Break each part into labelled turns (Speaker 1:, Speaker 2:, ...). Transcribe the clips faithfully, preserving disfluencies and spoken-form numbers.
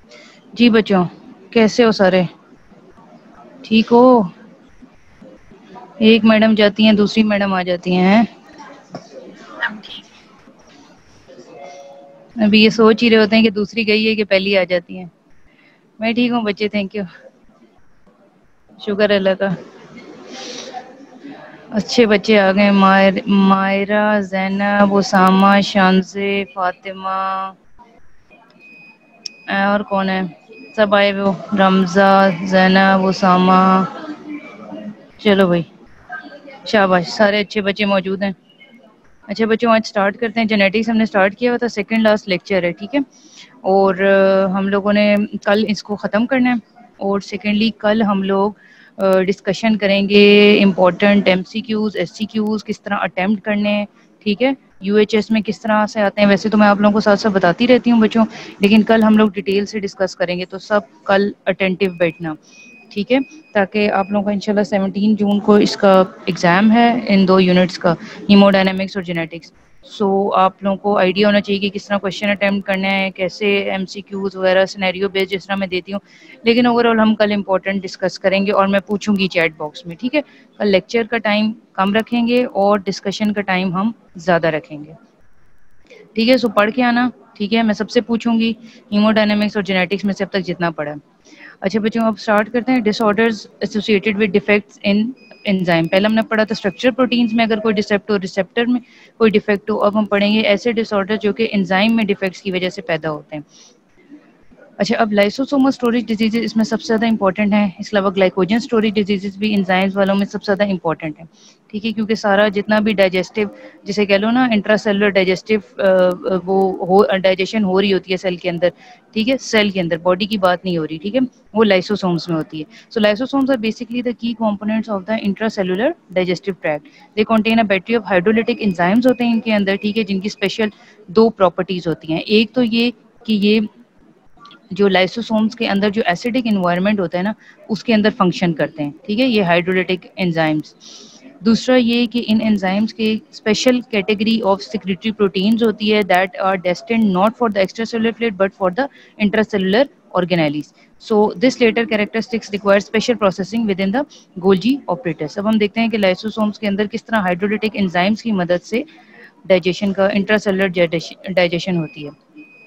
Speaker 1: जी बच्चों, कैसे हो सारे? ठीक हो? एक मैडम जाती हैं, दूसरी मैडम आ जाती हैं। अभी ये सोच ही रहे होते हैं कि दूसरी गई है कि पहली आ जाती हैं। मैं ठीक हूँ बच्चे, थैंक यू, शुक्र अल्लाह का। अच्छे बच्चे आ गए। मायर, मायरा, जैनब, उसामा, शानजे, फातिमा, और कौन है? सब आए वो, रमज़ा, जैनब, उसामा। चलो भाई, शाबाश, सारे अच्छे बच्चे मौजूद हैं। अच्छा बच्चों, आज स्टार्ट करते हैं। जेनेटिक्स हमने स्टार्ट किया हुआ था, सेकंड लास्ट लेक्चर है, ठीक है। और अ, हम लोगों ने कल इसको ख़त्म करना है। और सेकेंडली कल हम लोग डिस्कशन करेंगे इम्पोर्टेंट एमसीक्यूज़, एससीक्यूज़ किस तरह अटेम्प्ट करने हैं, ठीक है। यूएचएस में किस तरह से आते हैं। वैसे तो मैं आप लोगों को साथ साथ बताती रहती हूँ बच्चों, लेकिन कल हम लोग डिटेल से डिस्कस करेंगे, तो सब कल अटेंटिव बैठना, ठीक है, ताकि आप लोगों का इंशाल्लाह सेवनटीन जून को इसका एग्ज़ाम है इन दो यूनिट्स का, हीमोडायनेमिक्स और जेनेटिक्स। सो so, आप लोगों को आइडिया होना चाहिए कि किस तरह क्वेश्चन अटैम्प्ट करना है, कैसे एमसीक्यूज़ वगैरह सिनेरियो बेस्ड जिस तरह मैं देती हूँ। लेकिन ओवरऑल हम कल इंपॉर्टेंट डिस्कस करेंगे और मैं पूछूंगी चैट बॉक्स में, ठीक है। कल लेक्चर का टाइम कम रखेंगे और डिस्कशन का टाइम हम ज़्यादा रखेंगे, ठीक है। सो पढ़ के आना, ठीक है। मैं सबसे पूछूंगी हीमोडायनेमिक्स और जेनेटिक्स में से अब तक जितना पढ़ा है। अच्छा बच्चों, अब स्टार्ट करते हैं। Disorders associated with defects in enzyme. पहले हमने पढ़ा था स्ट्रक्चर प्रोटीन्स में अगर कोई डिसेप्ट हो, रिसेप्टर में कोई डिफेक्ट हो। अब हम पढ़ेंगे ऐसे डिसऑर्डर जो कि एंजाइम में डिफेक्ट्स की वजह से पैदा होते हैं। अच्छा, अब लाइसोसोमल स्टोरेज डिजीजेज इसमें सबसे ज़्यादा इंपॉर्टेंट है। इसके अलावा ग्लाइकोजन स्टोरेज डिजीजेज भी एंजाइम्स वालों में सबसे ज़्यादा इंपॉर्टेंट है, ठीक है, क्योंकि सारा जितना भी डाइजेस्टिव, जिसे कह लो ना इंट्रासेलुलर डाइजेस्टिव, वो हो डाइजेशन हो रही होती है सेल के अंदर, ठीक है, सेल के अंदर, बॉडी की बात नहीं हो रही, ठीक है, वो लाइसोसोम्स में होती है। So lysosomes are basically the key components of the intracellular digestive tract. They contain a battery of hydrolytic enzymes होते हैं इनके अंदर, ठीक है, जिनकी स्पेशल दो प्रॉपर्टीज होती हैं। एक तो ये कि ये जो लाइसोसोम्स के अंदर जो एसिडिक इन्वायरमेंट होता है ना, उसके अंदर फंक्शन करते हैं, ठीक है, ये हाइड्रोलिटिक एंजाइम्स। दूसरा ये कि इन एंजाइम्स के special category of secretory proteins होती है that are destined not for the extracellular fluid but for the intracellular organelles. So this latter characteristics require special processing within the Golgi apparatus. अब हम देखते हैं कि lysosomes के अंदर किस तरह हाइड्रोलिटिक एंजाइम्स की मदद से डाइजेशन का, इंट्रासेलुलर डाइजेशन होती है।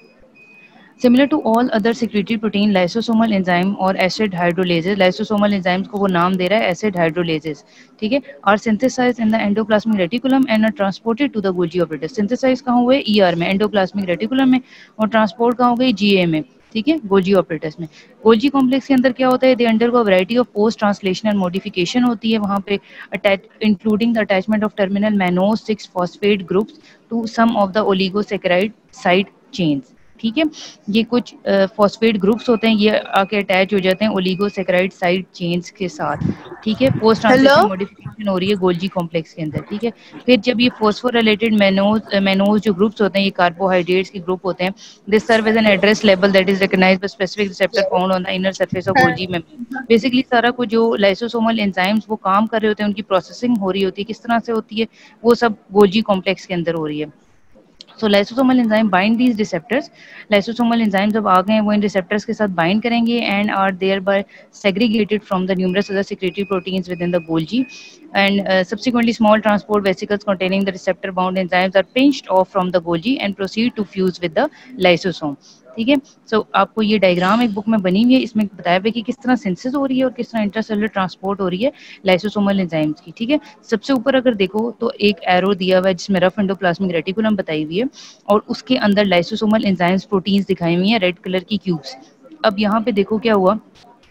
Speaker 1: Similar to all other secretory protein, lysosomal enzyme और acid hydrolases, lysosomal enzymes को वो नाम दे रहा है acid hydrolases, ठीक है, are synthesized in the endoplasmic reticulum and are transported to the Golgi apparatus. Synthesize कहाँ हुए? E R में, endoplasmic reticulum में, और transport कहाँ हो गई? G A में, ठीक है, गोल्जी ऑपरेटस में। गोल्जी कॉम्प्लेक्स के अंदर क्या होता है? They undergo variety of post translational modification होती है वहाँ पे, attach including the attachment of terminal mannose six phosphate groups to some of the oligosaccharide side chains, ठीक है। ये कुछ फॉस्फेट ग्रुप्स होते हैं, ये आके अटैच हो जाते हैं ओलिगोसेकेराइड साइड चेन्स के साथ, ठीक है। पोस्ट
Speaker 2: हेलो
Speaker 1: ट्रांसलेशनल मॉडिफिकेशन हो रही है गोल्जी कॉम्प्लेक्स के अंदर, ठीक है। फिर जब ये फॉस्फोरिलेटेड मैनोज मैनोज जो ग्रुप्स होते हैं, ये कार्बोहाइड्रेट्स के ग्रुप होते हैं, this serve as an address label that is recognised by specific receptor found on the inner surface of Golgi membrane. Basically सारा कुछ जो लाइसोसोमल एंजाइम्स वो काम कर रहे होते हैं, उनकी प्रोसेसिंग हो रही होती है, किस तरह से होती है, वो सब गोल्जी कॉम्प्लेक्स के अंदर हो रही है। So lysosomal enzyme bind these receptors. Lysosomal enzyme जब आ गए हैं वो इन रिसेप्टर्स के साथ बाइंड करेंगे and are thereby segregated from the numerous other secretory proteins within the Golgi and uh, subsequently small transport vesicles containing the receptor bound enzymes are pinched off from the Golgi and proceed to fuse with the lysosome, ठीक है। सो so, आपको ये diagram एक book में बनी हुई है, इसमें बताया हुआ है कि किस तरह सिंथेसिस हो रही है और किस तरह इंट्रासेलुलर ट्रांसपोर्ट हो रही है लाइसोसोमल एंजाइम्स की, ठीक है। सबसे ऊपर अगर देखो तो एक एरो दिया हुआ है जिसमें रफ एंडोप्लाज्मिक रेटिकुलम बताई हुई है और उसके अंदर लाइसोसोमल एंजाइम्स प्रोटीन्स दिखाई हुई हैं रेड कलर की क्यूब्स। अब यहाँ पे देखो क्या हुआ,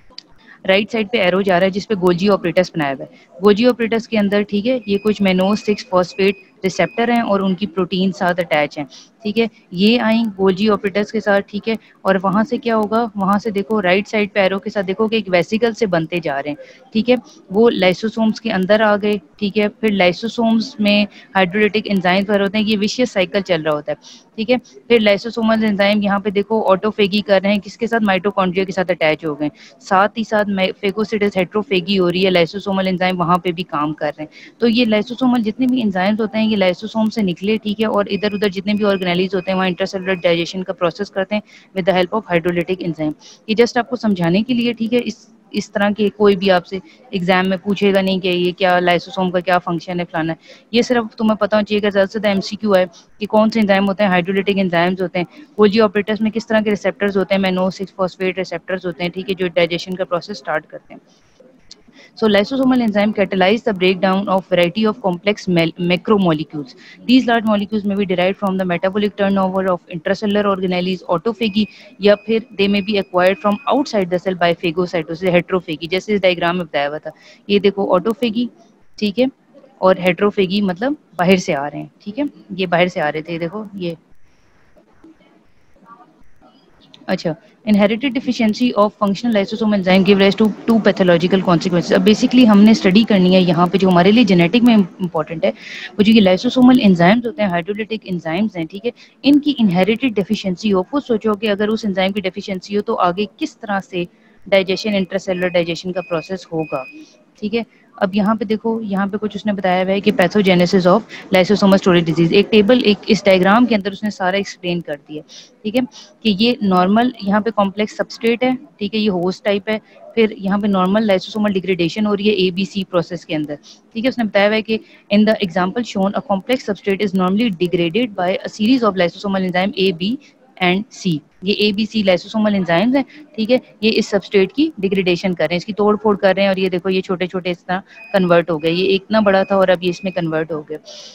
Speaker 1: राइट साइड पे एरो जा रहा है जिसपे गोल्जी ऑपरेटस बनाया हुआ है। गोल्जी ऑपरेटस के अंदर, ठीक है, ये कुछ मेनोज सिक्स फॉस्फेट रिसेप्टर हैं और उनकी प्रोटीन साथ अटैच हैं, ठीक है। ये आई गोल्जी ऑपरेटस के साथ, ठीक है, और वहां से क्या होगा, वहां से देखो राइट साइड पे एरो के साथ देखो कि एक वेसिकल से बनते जा रहे हैं, ठीक है, वो लाइसोसोम्स के अंदर आ गए, ठीक है। फिर लाइसोसोम्स में हाइड्रोलिटिक एंजाइम्स वगैरह होते हैं, ये विशियस साइकिल चल रहा होता है, ठीक है। फिर लाइसोसोमल एंजाइम यहाँ पे देखो ऑटोफेगी कर रहे हैं, किसके साथ? माइटोकॉन्ड्रिया के साथ अटैच हो गए, साथ ही साथ फेगोसिटिस हेट्रोफेगी हो रही है, लाइसोसोमल एंजाइम वहां पे भी काम कर रहे हैं। तो ये लाइसोसोमल जितने भी एंजाइम्स होते हैं ये लाइसोसोम से निकले, ठीक है, और इधर उधर जितने भी ऑर्गेनेलीज होते हैं वहाँ इंट्रासेलुलर डाइजेशन का प्रोसेस करते हैं with the help of hydrolytic enzyme. ये जस्ट आपको समझाने के लिए, ठीक है। इस इस तरह के कोई भी आपसे एग्जाम में पूछेगा नहीं कि ये क्या लाइसोसोम का क्या फंक्शन है, फलाना है। ये सिर्फ तुम्हें पता होना चाहिए कि ज़्यादा से ज़्यादा एमसीक्यू है कि कौन से एंजाइम होते हैं, हाइड्रोलिटिक एंजाइम्स होते हैं, गोल्गी ऑपरेटर्स में किस तरह के रिसेप्टर्स होते हैं, मैनो सिक्स फॉस्फेट रिसेप्टर्स होते हैं, ठीक है, जो डाइजेशन का प्रोसेस स्टार्ट करते हैं। So lysosomal enzyme catalyze the breakdown of variety of complex macromolecules. These large molecules may be derived from the metabolic turnover of intracellular organelles, autophagy, या फिर they may be acquired from outside the cell by phagocytosis, heterophagy. जैसे इस diagram में बताया हुआ था, ये देखो ऑटोफेगी, ठीक है, और हेट्रोफेगी मतलब बाहर से आ रहे हैं, ठीक है, ये बाहर से आ रहे थे, देखो ये। अच्छा, inherited deficiency of functional lysosome enzyme give rise to to pathological consequences. अब बेसिकली हमने स्टडी करनी है यहाँ पे जो हमारे लिए जेनेटिक में इंपॉर्टेंट है, वो जो ये लाइसोसोमल एंजाइम्स होते हैं, हाइड्रोलिटिक एंजाइम्स हैं, ठीक है, इनकी इनहेरिटेड डेफिशिएंसी हो। खुद सोचो कि अगर उस एंजाइम की डेफिशिएंसी हो तो आगे किस तरह से डाइजेशन, इंट्रासेलुलर डाइजेशन का प्रोसेस होगा, ठीक है। अब यहाँ पे देखो, यहाँ पे कुछ उसने बताया हुआ है कि pathogenesis of lysosomal storage disease, एक टेबल, एक इस डायग्राम के अंदर उसने सारा एक्सप्लेन कर दिया, ठीक है, कि ये नॉर्मल यहाँ पे कॉम्प्लेक्स सबस्ट्रेट है, ठीक है, ये होस्ट टाइप है, फिर यहाँ पे नॉर्मल लाइसोसोमल डिग्रेडेशन हो रही है ए बी सी प्रोसेस के अंदर, ठीक है। उसने बताया हुआ है कि in the example shown a complex substrate is normally degraded by a series of lysosomal enzyme A B and C. ये A B C lysosomal enzymes हैं, ठीक है, ये इस सबस्ट्रेट की डिग्रेडेशन कर रहे हैं, इसकी तोड़ फोड़ कर रहे हैं, और ये देखो ये छोटे छोटे इस तरह कन्वर्ट हो गए, ये इतना बड़ा था और अब ये इसमें कन्वर्ट हो गया।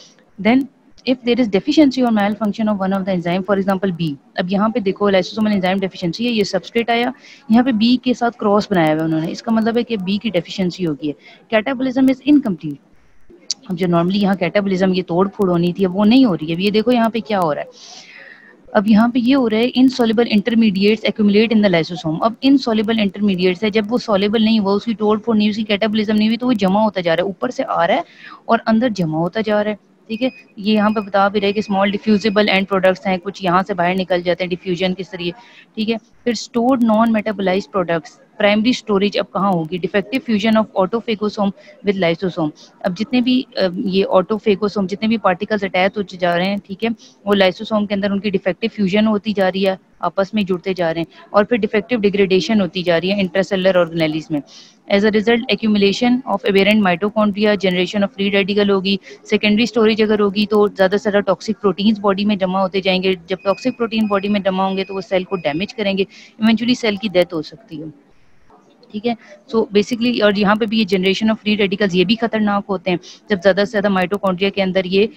Speaker 1: Then if there is deficiency or malfunction of one of the enzyme, for example B, अब यहाँ पे देखो लाइसोसोमल एंजाइम डेफिशिएंसी है, ये सबस्ट्रेट आया, यहाँ पे B के साथ क्रॉस बनाया हुआ है उन्होंने, इसका मतलब है कि B की डेफिशिएंसी होगी है, कैटाबोलिज्म इज इनकम्प्लीट। अब जो नॉर्मली यहाँ कैटाबोलिज्म ये तोड़ फोड़ होनी थी, अब वो नहीं हो रही है। अब ये देखो यहाँ पे क्या हो रहा है, अब यहाँ पे ये हो रहा है insoluble intermediates accumulate in the lysosome. अब इनसॉल्युबल इंटरमीडिएट्स है, जब वो सॉल्युबल नहीं हुआ, उसकी तोड़ फोड़ नहीं, उसकी कैटाबोलिज्म नहीं हुई, तो वो जमा होता जा रहा है, ऊपर से आ रहा है और अंदर जमा होता जा रहा है, ठीक है। ये यहाँ पे बता भी रहे कि स्मॉल डिफ्यूजिबल एंड प्रोडक्ट्स हैं, कुछ यहाँ से बाहर निकल जाते हैं डिफ्यूजन के जरिए, ठीक है। फिर stored non metabolized products, primary storage अब कहाँ होगी, defective fusion of autophagosome with lysosome. अब जितने भी ये ऑटोफेगोसोम, जितने भी पार्टिकल्स अटैच होते जा रहे हैं, ठीक है, वो लाइसोसोम के अंदर उनकी डिफेक्टिव फ्यूजन होती जा रही है, आपस में जुड़ते जा रहे हैं, और फिर डिफेक्टिव डिग्रेडेशन होती जा रही है इंट्रासेलुलर ऑर्गेनेलीज में। As a result accumulation of aberrant mitochondria, generation of free radical होगी, सेकेंडरी स्टोरेज अगर होगी तो ज़्यादा से ज़्यादा टॉक्सिक प्रोटीन्स बॉडी में जमा होते जाएंगे, जब टॉक्सिक प्रोटीन बॉडी में जमा होंगे तो वो सेल को डैमेज करेंगे, इवेंचुअली सेल की डेथ हो सकती है, ठीक है। सो बेसिकली, और यहाँ पे भी ये जनरेशन ऑफ फ्री रेडिकल्स ये भी खतरनाक होते हैं जब ज़्यादा से ज़्यादा माइटोकॉन्ड्रिया के अंदर ये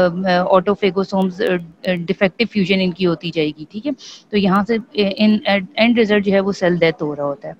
Speaker 1: ऑटोफेगोसोम्स डिफेक्टिव फ्यूजन इनकी होती जाएगी, ठीक है। तो यहाँ से इन एंड रिजल्ट जो है वो सेल डेथ हो रहा होता है।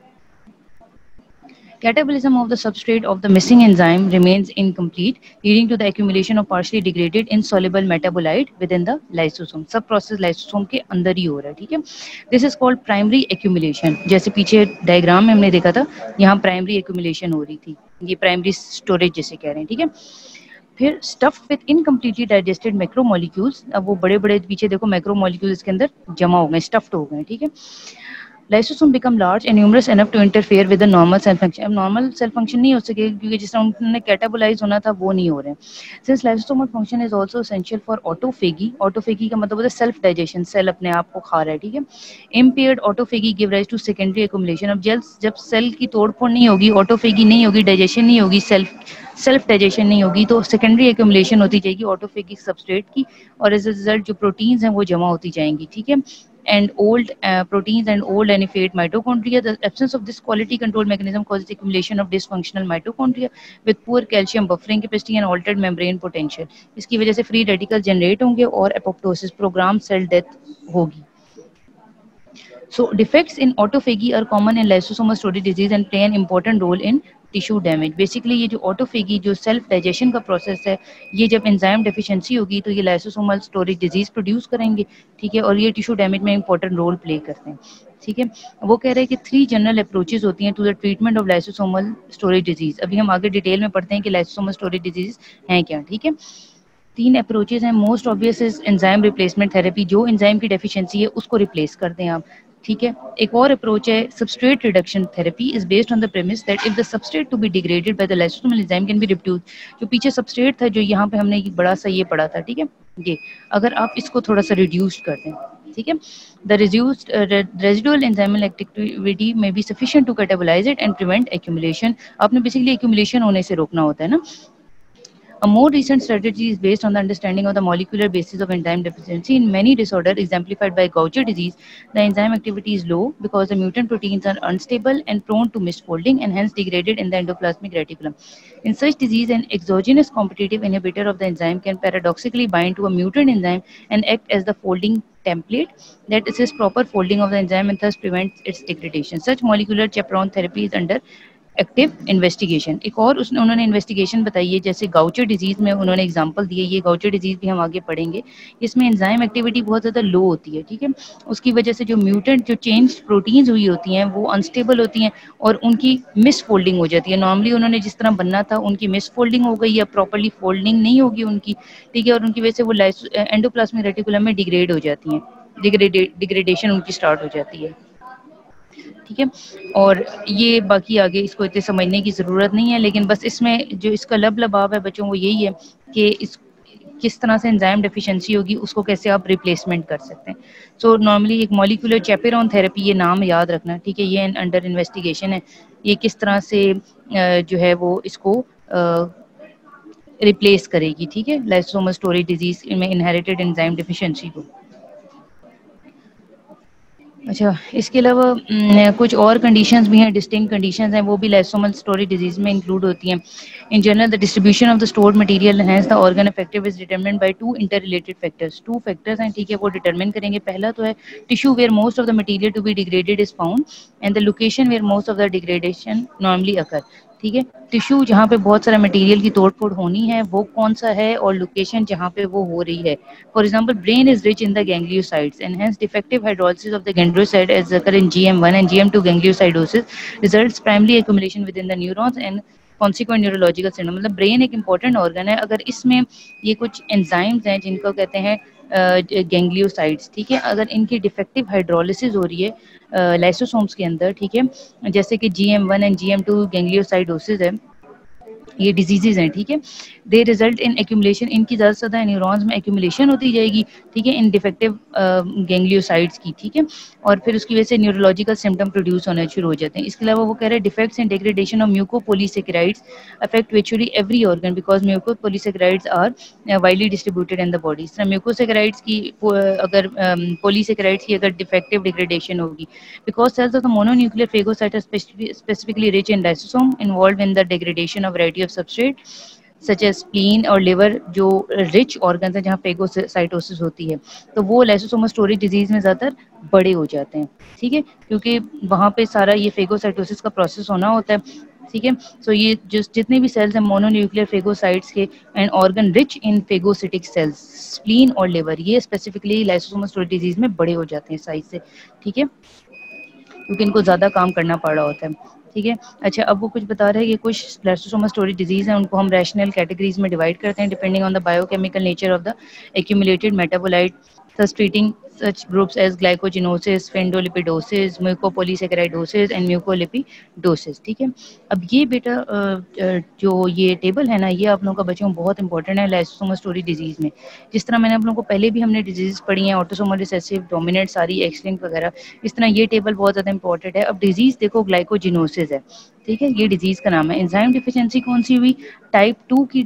Speaker 1: Catabolism of the substrate of the missing enzyme remains incomplete, leading to the accumulation of partially degraded insoluble metabolite within the lysosome. सब प्रोसेस लाइसोसोम के अंदर ही हो रहा है, ठीक है। This is called primary accumulation. जैसे पीछे डायग्राम में हमने देखा था, यहाँ प्राइमरी accumulation हो रही थी, ये प्राइमरी स्टोरेज जैसे कह रहे हैं, ठीक है। फिर stuffed with incompletely digested macromolecules, अब वो बड़े बड़े पीछे देखो मैक्रोमोलिक्यूल्स के अंदर जमा हो गए, स्टफ्ड हो गए, ठीक है। Lysosome become large and numerous enough to interfere with the normal cell function. अब नॉर्मल सेल फंक्शन नहीं हो सके क्योंकि जिस तरह उन्होंने कैटाबोलाइज होना था वो नहीं हो रहे हैं। Since lysosomal function is also essential for autophagy, autophagy का मतलब होता है सेल्फ डाइजेशन, सेल अपने आप को खा रहा है, ठीक है। Impaired autophagy give rise to secondary accumulation. अब जब जब सेल की तोड़फोड़ नहीं होगी, ऑटोफेगी नहीं होगी, डाइजेशन नहीं होगी, सेल्फ सेल्फ डाइजेशन नहीं होगी, तो सेकेंडरी एक्युमुलेशन होती जाएगी ऑटोफेगिक सबस्ट्रेट की, और एज अ रिजल्ट जो प्रोटीन्स हैं वो जमा होती जाएंगी, ठीक है। And old uh, proteins and old and effete mitochondria. The absence of this quality control mechanism causes accumulation of dysfunctional mitochondria with poor calcium buffering capacity and altered membrane potential. इसकी वजह से free radicals generate होंगे और apoptosis, program cell death होगी. So defects in autophagy are common in lysosomal storage disease and play an important role in tissue damage. Basically ये जो autophagy, जो self digestion का प्रोसेस है, ये जब एंजाइम डेफिशिएंसी होगी तो ये लाइसोसोमल स्टोरेज डिजीज प्रोड्यूस करेंगे, ठीक है, और ये टिश्यू डैमेज में इंपॉर्टेंट रोल प्ले करते हैं, ठीक है। वो कह रहे हैं कि थ्री जनरल अप्रोचेस होती हैं to the treatment of lysosomal storage disease. अभी हम आगे डिटेल में पढ़ते हैं कि लाइसोसोमल स्टोरेज डिजीज हैं क्या, ठीक है। तीन अप्रोचेस हैं। Most obvious is enzyme replacement therapy, जो एंजाइम की डेफिशिएंसी है उसको रिप्लेस कर दें आप, ठीक है। एक और अप्रोच है substrate reduction therapy, is based on the premise that if the substrate to be degraded by the lysosomal enzyme can be reduced. जो पीछे सबस्ट्रेट था, जो यहाँ पे हमने बड़ा सा ये पढ़ा था, ठीक है, ये अगर आप इसको थोड़ा सा रिड्यूस कर दें, ठीक है, the reduced residual enzymal activity में be sufficient to catabolize it and prevent accumulation. आपने बेसिकली एक्यूमुलेशन होने से रोकना होता है ना। A more recent strategy is based on the understanding of the molecular basis of enzyme deficiency. In many disorders exemplified by Gaucher disease, the enzyme activity is low because the mutant proteins are unstable and prone to misfolding and hence degraded in the endoplasmic reticulum. In such disease, an exogenous competitive inhibitor of the enzyme can paradoxically bind to a mutant enzyme and act as the folding template that assists proper folding of the enzyme and thus prevents its degradation. Such molecular chaperone therapy is under active investigation. एक और उसने उन्होंने investigation बताई है, जैसे Gaucher disease में उन्होंने example दिए, ये गाउचर डिजीज भी हम आगे पढ़ेंगे, इसमें एंजाइम एक्टिविटी बहुत ज़्यादा लो होती है, ठीक है, उसकी वजह से जो म्यूटेंट जो चेंज प्रोटीन्स हुई होती हैं वो अनस्टेबल होती हैं और उनकी मिस फोल्डिंग हो जाती है। नॉर्मली उन्होंने जिस तरह बनना था उनकी मिस फोल्डिंग हो गई या प्रॉपरली फोल्डिंग नहीं होगी उनकी, ठीक है, और उनकी वजह से वो एंडोप्लाज्मिक रेटिकुलम में डिग्रेड हो जाती हैं, डिग्रेडे डिग्रेडेशन उनकी स्टार्ट हो जाती है, ठीक है। और ये बाकी आगे इसको इतने समझने की ज़रूरत नहीं है, लेकिन बस इसमें जो इसका लब लबाब है बच्चों वो यही है कि इस किस तरह से एंजाइम डेफिशिएंसी होगी उसको कैसे आप रिप्लेसमेंट कर सकते हैं। सो नॉर्मली एक मॉलिक्यूलर चैपेरोन थेरेपी, ये नाम याद रखना, ठीक है, ये अंडर इन्वेस्टिगेशन है, ये किस तरह से जो है वो इसको रिप्लेस करेगी, ठीक है, लाइसोसोमल स्टोरेज डिजीज में इनहेरिटेड एंजाइम डेफिशिएंसी को। अच्छा, इसके अलावा कुछ और कंडीशंस भी हैं, डिस्टिंक्ट कंडीशंस हैं, वो भी लाइसोसोमल स्टोरेज डिजीज में इंक्लूड होती हैं। In general the distribution of the stored material has the organ effective is determined by two inter related factors. Two factors हैं, ठीक है, वो डिटरमिन करेंगे। पहला तो है tissue where most of the material to be degraded is found and the location where most of the degradation normally occur, ठीक है, टिश्यू जहाँ पे बहुत सारा मटेरियल की तोड़ फोड़ होनी है वो कौन सा है और लोकेशन जहाँ पे वो हो रही है। For example brain is rich in the gangliosides and hence defective hydrolysis of the ganglioside as occur in G M one and G M two gangliosidosis results primary accumulation within the neurons and consequent neurological syndrome. मतलब brain एक important organ है, अगर इसमें ये कुछ enzymes हैं जिनको कहते हैं गैंग्लियोसाइड्स, ठीक है, अगर इनकी डिफेक्टिव हाइड्रोलिसिस हो रही है लाइसोसोम्स के अंदर, ठीक है, जैसे कि G M one and G M two gangliosidosis है, ये डिजीजेज हैं, ठीक है, दे रिजल्ट इन एक्यूमुलेशन, इनकी ज़्यादा से ज़्यादा न्यूरॉन्स में एक्यूमुलेशन होती जाएगी, ठीक है, इन डिफेक्टिव गैंग्लियोसाइड्स की, ठीक है, और फिर उसकी वजह से न्यूरोलॉजिकल सिम्टम प्रोड्यूस होने शुरू हो जाते हैं। इसके अलावा वो कह रहे हैं defects in degradation of mucopolysaccharides affect virtually every organ because mucopolysaccharides are widely distributed in the body. इस तरह म्यूकोसेकेराइड्स की अगर पॉलीसेकेराइड्स की अगर डिफेक्टिव डिग्रेडेशन होगी because cells of the mononuclear phagocyte are specifically rich in lysosome involve in the degradation of variety of substrate such as spleen और liver, जो rich organ है जहाँ फेगोसाइटोसिस होती है, तो वो लाइसोसोमल स्टोरेज डिजीज में ज़्यादातर बड़े हो जाते हैं, ठीक है, क्योंकि वहाँ पे सारा ये फेगोसाइटोसिस का प्रोसेस होना होता है, ठीक है। सो ये जो जितने भी सेल्स हैं मोनोन्यूक्लियर फेगोसाइट्स के and organ rich in phagocytic cells, spleen और लिवर, ये स्पेसिफिकली लाइसोसोमल स्टोरेज डिजीज में बड़े हो जाते हैं साइज से, ठीक है, क्योंकि इनको ज़्यादा काम करना पड़ रहा होता है, ठीक है। अच्छा, अब वो कुछ बता रहे हैं कि कुछ लाइसोसोमल स्टोरेज डिजीज हैं उनको हम रैशनल कैटेगरीज में डिवाइड करते हैं depending on the biochemical nature of the accumulated metabolite, thus treating such groups as glycogenosis, sphingolipidosis, mucopolysaccharidosis and mucolipidosis, ठीक है। अब ये बेटा जो ये टेबल है ना, ये आप लोगों का बच्चों बहुत इंपॉर्टेंट है लाइसोसोमल स्टोरेज डिजीज में। जिस तरह मैंने आप लोगों को पहले भी हमने डिजीज पढ़ी हैं, ऑटोसोमल रिसेसिव, डोमिनेंट, सारी एक्स लिंक वगैरह, इस तरह ये टेबल बहुत ज़्यादा इंपॉर्टेंट है। अब डिजीज देखो ग्लाइकोजिनोसिस है, ठीक है, ये डिजीज का नाम है। एंजाइम डिफिशिएंसी कौन सी हुई? टाइप टू की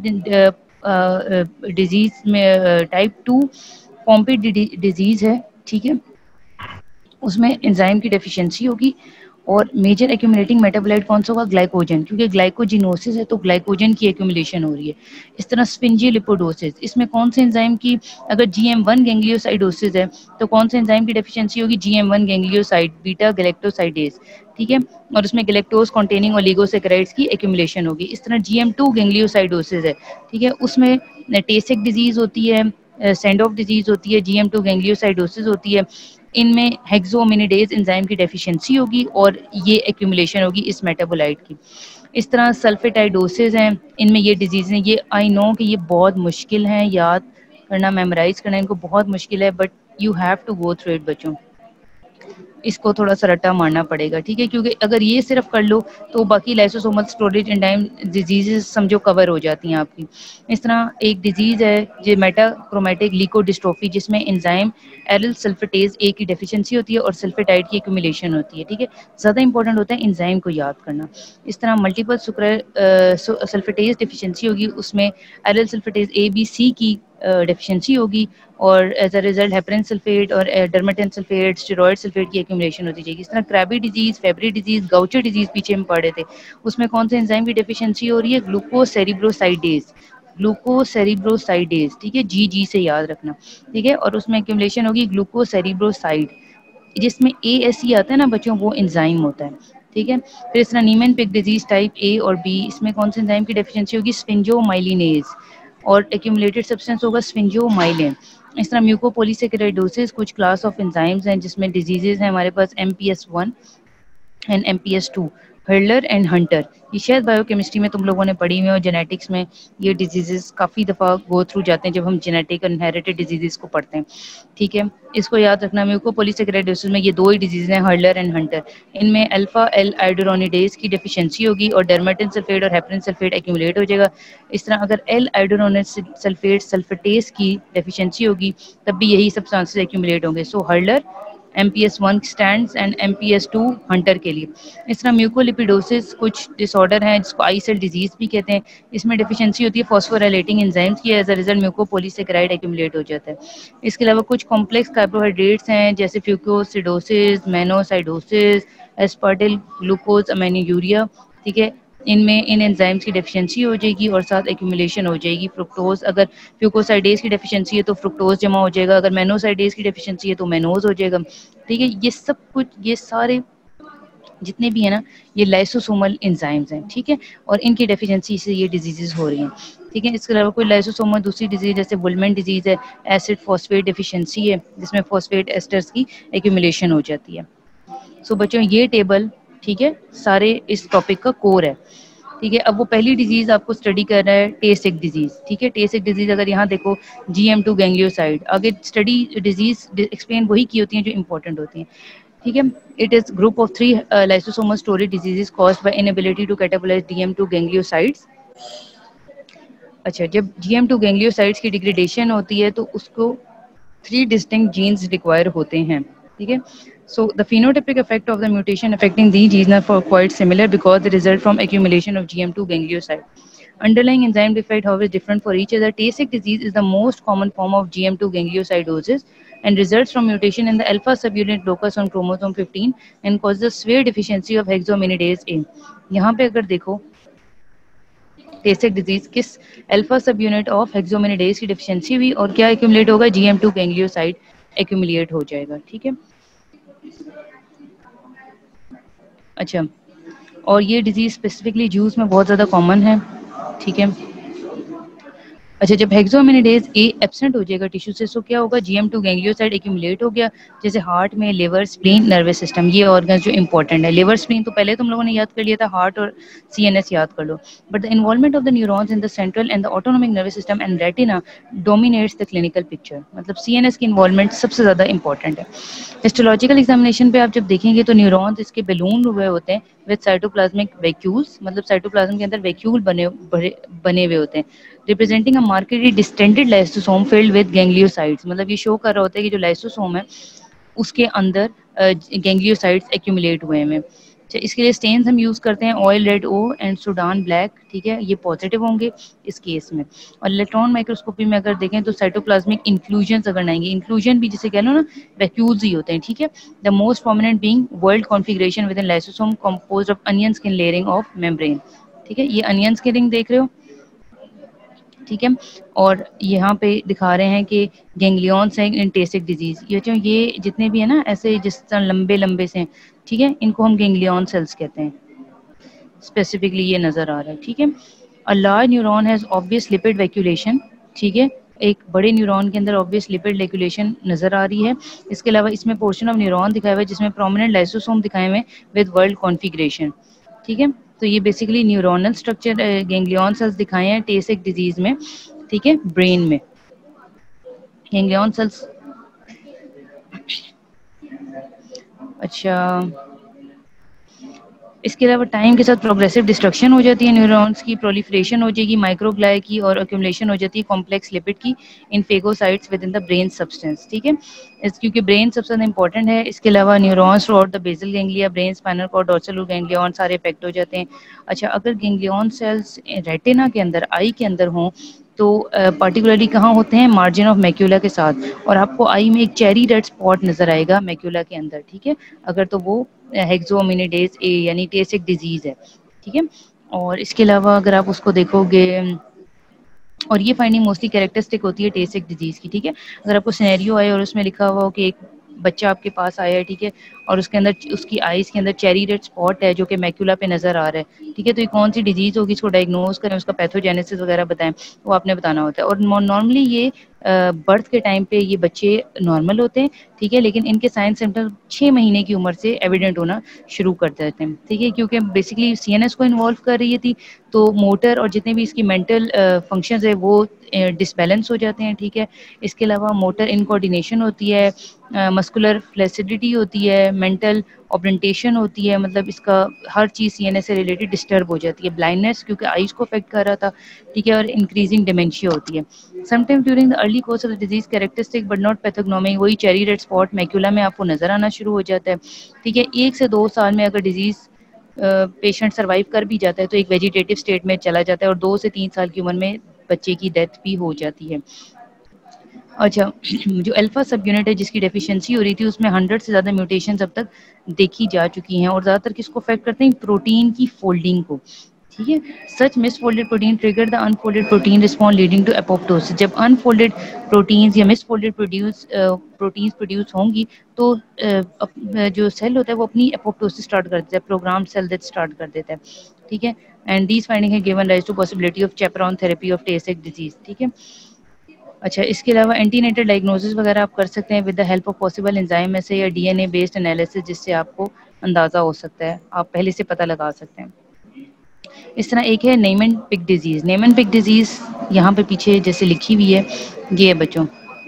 Speaker 1: डिजीज में, टाइप टू पॉम्पी डिजीज है, ठीक है, उसमें एंजाइम की डेफिशिएंसी होगी और मेजर एक्यूमुलेटिंग मेटाबोलाइट कौन सा होगा? ग्लाइकोजन, क्योंकि ग्लाइकोजिनोसिस है तो ग्लाइकोजन की एक्यूमुलेशन हो रही है। इस तरह स्पिंजी लिपोडोसिस, इसमें कौन से एंजाइम की, अगर जी एम वन गैंग्लियोसाइडोसिस है तो कौन से एंजाइम की डेफिशिएंसी होगी? G M one ganglioside beta galactosidase, ठीक है, और उसमें गैलेक्टोज कॉन्टेनिंग ओलिगोसैकेराइड्स की एक्यूमुलेशन होगी। इस तरह जी एम टू गैंग्लियोसाइडोसिस है, ठीक है, उसमें टेसिक डिजीज होती है, सेंडोफ डिजीज होती है, जी एम टू गैंग्लियोसाइडोसिस होती है, इनमें हेक्सोमिनिडेज एंजाइम की डेफिशिएंसी होगी और ये एक्यूमुलेशन होगी इस मेटाबोलाइट की। इस तरह सल्फेटाइडोसिस हैं, इनमें ये डिजीज़ हैं। ये आई नो कि ये बहुत मुश्किल हैं, याद करना, मेमोराइज करना इनको बहुत मुश्किल है, but you have to go through it बच्चों। इसको थोड़ा सा रट्टा मारना पड़ेगा, ठीक है, क्योंकि अगर ये सिर्फ कर लो तो बाकी लाइसोसोमल स्टोरेज एंजाइम डिजीजेस समझो कवर हो जाती हैं आपकी। इस तरह एक डिजीज़ है जो मेटाक्रोमेटिक ल्यूकोडिस्ट्रोफी, जिसमें एंजाइम एरिल सल्फेटेज ए की डेफिशिएंसी होती है और सल्फेटाइड की एक्यूमुलेशन होती है, ठीक है। ज़्यादा इंपॉर्टेंट होता है एंजाइम को याद करना। इस तरह मल्टीपल सुक्र सल्फेटेज डेफिशिएंसी होगी, उसमें एरिल सल्फेटेज ए बी सी की डेफिशिएंसी होगी और as a result heparin sulphate और डर्मेटन सल्फेट, स्टेरॉयड सल्फेट की एक्यूमुलेशन होती जाएगी। इस तरह Krabbe disease, Fabry disease, Gaucher disease पीछे हम पढ़े थे, उसमें कौन से एंजाइम की डेफिशिएंसी हो रही है? ग्लूकोसेरिब्रोसाइडेज, ग्लूकोसेरिब्रोसाइडेज, ठीक है, जी जी से याद रखना, ठीक है। और उसमें एक्यूमुलेशन होगी ग्लूकोसेरिब्रोसाइड, जिसमें ए एस ई आता है ना बच्चों, वो एंजाइम होता है, ठीक है। फिर इस तरह नीमन पिक डिजीज टाइप ए और बी, इसमें कौन से एंजाइम की डेफिशिएंसी होगी? स्फिंजोमाइलिनेज, और एक्यूमुलेटेड सब्सटेंस होगा स्फिंजोमाइलिन। इस तरह म्यूकोपॉलीसेकेराइडोसिस कुछ क्लास ऑफ एंजाइम्स हैं, जिसमें डिजीजेज हैं हमारे पास M P S one and M P S two, Hurler and Hunter. ये शायद बायोकेमिस्ट्री में तुम लोगों ने पढ़ी हुई है, और जेनेटिक्स में ये डिजीजेस काफ़ी दफ़ा गो थ्रू जाते हैं जब हम जेनेटिक और इनहेरिटेड डिजीजेस को पढ़ते हैं, ठीक है। इसको याद रखना, म्यूकोपॉलीसेकेराइडोसिस में ये दो ही डिजीज हैं, हर्लर एंड हंटर। इनमें अल्फा एल आइडोरोनिडेज की डेफिशिएंसी होगी और डर्मेटिन सल्फेट और हेपरिन सल्फेट एक्यूमुलेट हो जाएगा। इस तरह अगर एल आइडोरोनिड सल्फेट सल्फेटेस की डेफिशिएंसी होगी तब भी यही सब्सटेंसेस एक्यूमुलेट होंगे। So Hurler M P S one stands and M P S two Hunter के लिए। इस तरह म्यूकोलिपिडोसिस कुछ डिसऑर्डर हैं जिसको आई सेल डिजीज भी कहते हैं, इसमें डेफिशिएंसी होती है फॉस्फोराइलेटिंग एंजाइम्स की, as a result mucopolysaccharide accumulate हो जाता है। इसके अलावा कुछ कॉम्प्लेक्स कार्बोहाइड्रेट्स हैं जैसे फ्यूकोसिडोसिस, मेनोसाइडोसिस, एस्पार्टिल ग्लूकोज अमीनोयूरिया, ठीक है। इनमें इन एंजाइम्स की डेफिशिएंसी हो जाएगी और साथ एक्यूमुलेशन हो जाएगी। फ्रुक्टोज, अगर फ्यूकोसाइडेज की डेफिशिएंसी है तो फ्रुक्टोज जमा हो जाएगा, अगर मेनोसाइडेज की डेफिशिएंसी है तो मेनोज हो जाएगा, ठीक है। ये सब कुछ, ये सारे जितने भी है ना, ये लाइसोसोमल एंजाइम्स हैं, ठीक है, और इनकी डेफिशिएंसी से ये डिजीजेस हो रही हैं, ठीक है। इसके अलावा कोई लाइसोसोमल दूसरी डिजीज जैसे वुलमन डिजीज है, एसिड फॉस्फेट डेफिशिएंसी है, जिसमें फॉस्फेट एस्टर्स की एक्यूमुलेशन हो जाती है। सो बच्चों ये टेबल, ठीक है, सारे इस टॉपिक का कोर है, ठीक है। अब वो पहली डिजीज आपको स्टडी कर रहा है टे सिक डिजीज, ठीक है। टे सिक डिजीज अगर यहाँ देखो जी एम टू गैंग्लियोसाइड, आगे स्टडी डिजीज एक्सप्लेन वही की होती हैं जो इंपॉर्टेंट होती हैं, ठीक है। It is group of three lysosomal storage diseases caused by inability to catabolize D M two gangliosides. अच्छा, जब जी एम टू गैंग्लियोसाइड्स की डिग्रेडेशन होती है तो उसको थ्री डिस्टिंक्ट जीन्स रिक्वायर होते हैं, ठीक है। So the phenotypic effect of the mutation affecting these genes are for quite similar because they result from accumulation of G M two ganglioside. Underlying enzyme defect, however, is different for each other. Tay Sachs disease is the most common form of G M two gangliosidosis and results from mutation in the alpha subunit locus on chromosome fifteen and causes severe deficiency of hexominidase A. यहाँ पे अगर देखो Tay Sachs disease किस alpha subunit of hexosaminidase की deficiency हुई और क्या accumulate होगा? G M two ganglioside accumulate हो जाएगा, ठीक है। अच्छा, और ये डिजीज स्पेसिफिकली जूस में बहुत ज़्यादा कॉमन है, ठीक है। अच्छा, जब हेक्सोमिनिडेज ए एब्सेंट हो जाएगा टिश्यू से तो क्या होगा? G M two ganglioside accumulate हो गया, जैसे हार्ट में, लिवर, स्प्लीन, नर्वस सिस्टम, ये ऑर्गन्स जो इंपॉर्टेंट है। लिवर, स्प्लीन तो पहले तुम लोगों ने याद कर लिया था, हार्ट और सी एन एस याद कर लो। But the involvement of the neurons in the central and the autonomic nervous system and retina dominates the clinical picture, मतलब सी एन एस की इन्वॉल्वमेंट सबसे ज़्यादा इंपॉर्टेंट है। हिस्टोलॉजिकल एग्जामिनेशन पे आप जब देखेंगे तो न्यूरॉन्स इसके बैलून हुए होते हैं विद साइटोप्लाज्मिक वैक्यूल्स, मतलब साइटोप्लाज्म के अंदर वैक्यूल बने बने हुए होते हैं, representing a markedly distended lysosome filled with gangliosides, मतलब ये शो कर रहा होता है कि जो लाइसोसोम है उसके अंदर गैंग्लियोसाइड्स एक्यूमुलेट हुए हैं। अच्छा, इसके लिए स्टेन्स हम यूज़ करते हैं oil red O and Sudan black, ठीक है, ये पॉजिटिव होंगे इस केस में। और इलेक्ट्रॉन माइक्रोस्कोपी में अगर देखें तो साइटोप्लाज्मिक इंक्लूजन अगर आएंगे, इंक्लूजन भी जिसे कह लो ना वैक्यूल्स ही होते हैं, ठीक है। The most prominent being whorled configuration within lysosome composed of onion skin layering of membrane, ठीक है। ये अनियन स्किन देख रहे हो, ठीक है। और यहाँ पे दिखा रहे हैं कि गैंग्लियॉन्स हैं इन टे सिक डिजीज, ये जो ये जितने भी है ना ऐसे जिस तरह लंबे लंबे से, ठीक है, इनको हम गैंग्लियॉन सेल्स कहते हैं, स्पेसिफिकली ये नजर आ रहा है, ठीक है। A large neuron has obvious lipid vacuolation, ठीक है, एक बड़े न्यूरॉन के अंदर ऑब्वियस लिपिड वैक्यूलेशन नजर आ रही है। इसके अलावा इसमें पोर्शन ऑफ न्यूरॉन दिखाया हुआ है जिसमें प्रोमिनेंट लाइसोसोम दिखाए हुए विद वर्ल्ड कॉन्फिगरेशन, ठीक है। तो ये basically neuronal structure ganglion cells दिखाए हैं टे सिक डिजीज में, ठीक है, ब्रेन में गैंग्लियॉन सेल्स। अच्छा, इसके अलावा टाइम के साथ प्रोग्रेसिव डिस्ट्रक्शन हो जाती है न्यूरॉन्स की, प्रोलिफरेशन हो जाएगी माइक्रोग्लाइ की, और एक्यूमुलेशन हो जाती है कॉम्प्लेक्स लिपिड की in phagocytes within the brain substance. ठीक है, इस क्योंकि ब्रेन सबसे ज़्यादा इंपॉर्टेंट है। इसके अलावा neurons throughout the basal ganglia, brain, spinal cord, dorsal ganglion सारे इफेक्ट हो जाते हैं। अच्छा, अगर गैंग्लियन सेल्स रेटिना के अंदर, आई के अंदर हों, तो पर्टिकुलरली uh, कहाँ होते हैं, मार्जिन ऑफ मैक्यूला के साथ, और आपको आई में एक चेरी रेड स्पॉट नजर आएगा मैक्यूला के अंदर। ठीक है, अगर तो वो हेक्सोमिनिडेज ए यानी टेसिक डिजीज है। ठीक है, और इसके अलावा अगर आप उसको देखोगे, और ये फाइंडिंग मोस्टली कैरेक्टरिस्टिक होती है टेसिक डिजीज की। ठीक है, अगर आपको सिनेरियो आए और उसमें लिखा हुआ हो कि एक बच्चा आपके पास आया है, ठीक है, और उसके अंदर, उसकी आईज के अंदर चेरी रेड स्पॉट है जो कि मैक्यूला पे नजर आ रहा है। ठीक है, तो ये कौन सी डिजीज होगी, इसको डायग्नोज करें, उसका पैथोजेनेसिस वगैरह बताएं, वो आपने बताना होता है। और नॉर्मली ये बर्थ के टाइम पे ये बच्चे नॉर्मल होते हैं। ठीक है, लेकिन इनके साइन सिम्टम्स छः महीने की उम्र से एविडेंट होना शुरू कर देते हैं। ठीक है, क्योंकि बेसिकली सीएनएस को इन्वॉल्व कर रही थी, तो मोटर और जितने भी इसकी मेंटल फंक्शंस है वो डिसबैलेंस हो जाते हैं। ठीक है, इसके अलावा मोटर इनकोऑर्डिनेशन होती है, मस्कुलर फ्लेसिडिटी होती है, मेंटल ऑब्रेंटेशन होती है, मतलब इसका हर चीज़ सीएनएस से रिलेटेड डिस्टर्ब हो जाती है। ब्लाइंडनेस क्योंकि आईज को अफेक्ट कर रहा था। ठीक है, और इंक्रीजिंग डिमेंशिया होती है। Sometime during the early course of the disease characteristic but not pathognomic, वही चेरी रेड स्पॉट मैक्यूला में आपको नजर आना शुरू हो जाता है। ठीक है, एक से दो साल में अगर डिजीज पेशेंट सर्वाइव कर भी जाता है तो एक वेजिटेटिव स्टेट में चला जाता है, और दो से तीन साल की उम्र में बच्चे की डेथ भी हो जाती है। अच्छा, जो अल्फा सब यूनिट है जिसकी डेफिशिएंसी हो रही थी, उसमें हंड्रेड से ज़्यादा म्यूटेशन अब तक देखी जा चुकी हैं, और ज़्यादातर किसको अफेक्ट करते हैं, प्रोटीन की फोल्डिंग को। ठीक है, such misfolded protein trigger the unfolded protein respond leading to apoptosis. जब अनफोल्डेड प्रोटीन्स या मिसफोल्डेड प्रोड्यूस प्रोटीन्स प्रोड्यूस होंगी तो uh, जो सेल होता है वो अपनी एपोप्टोसिस स्टार्ट कर देता है, प्रोग्राम सेल डेथ स्टार्ट कर देता है। ठीक है, एंड दीज फाइंडिंग है given rise to possibility of chaperone therapy of टेसिक डिजीज। ठीक है, अच्छा, इसके अलावा एंटीनेटल डायग्नोसिस वगैरह आप कर सकते हैं with the help of possible enzyme में से, या डीएनए बेस्ड एनालिसिस, जिससे आपको अंदाज़ा हो सकता है, आप पहले से पता लगा सकते हैं। इस तरह एक है Niemann Pick disease. Niemann Pick disease यहाँ पे पीछे जैसे लिखी हुई है, ये है बच्चों,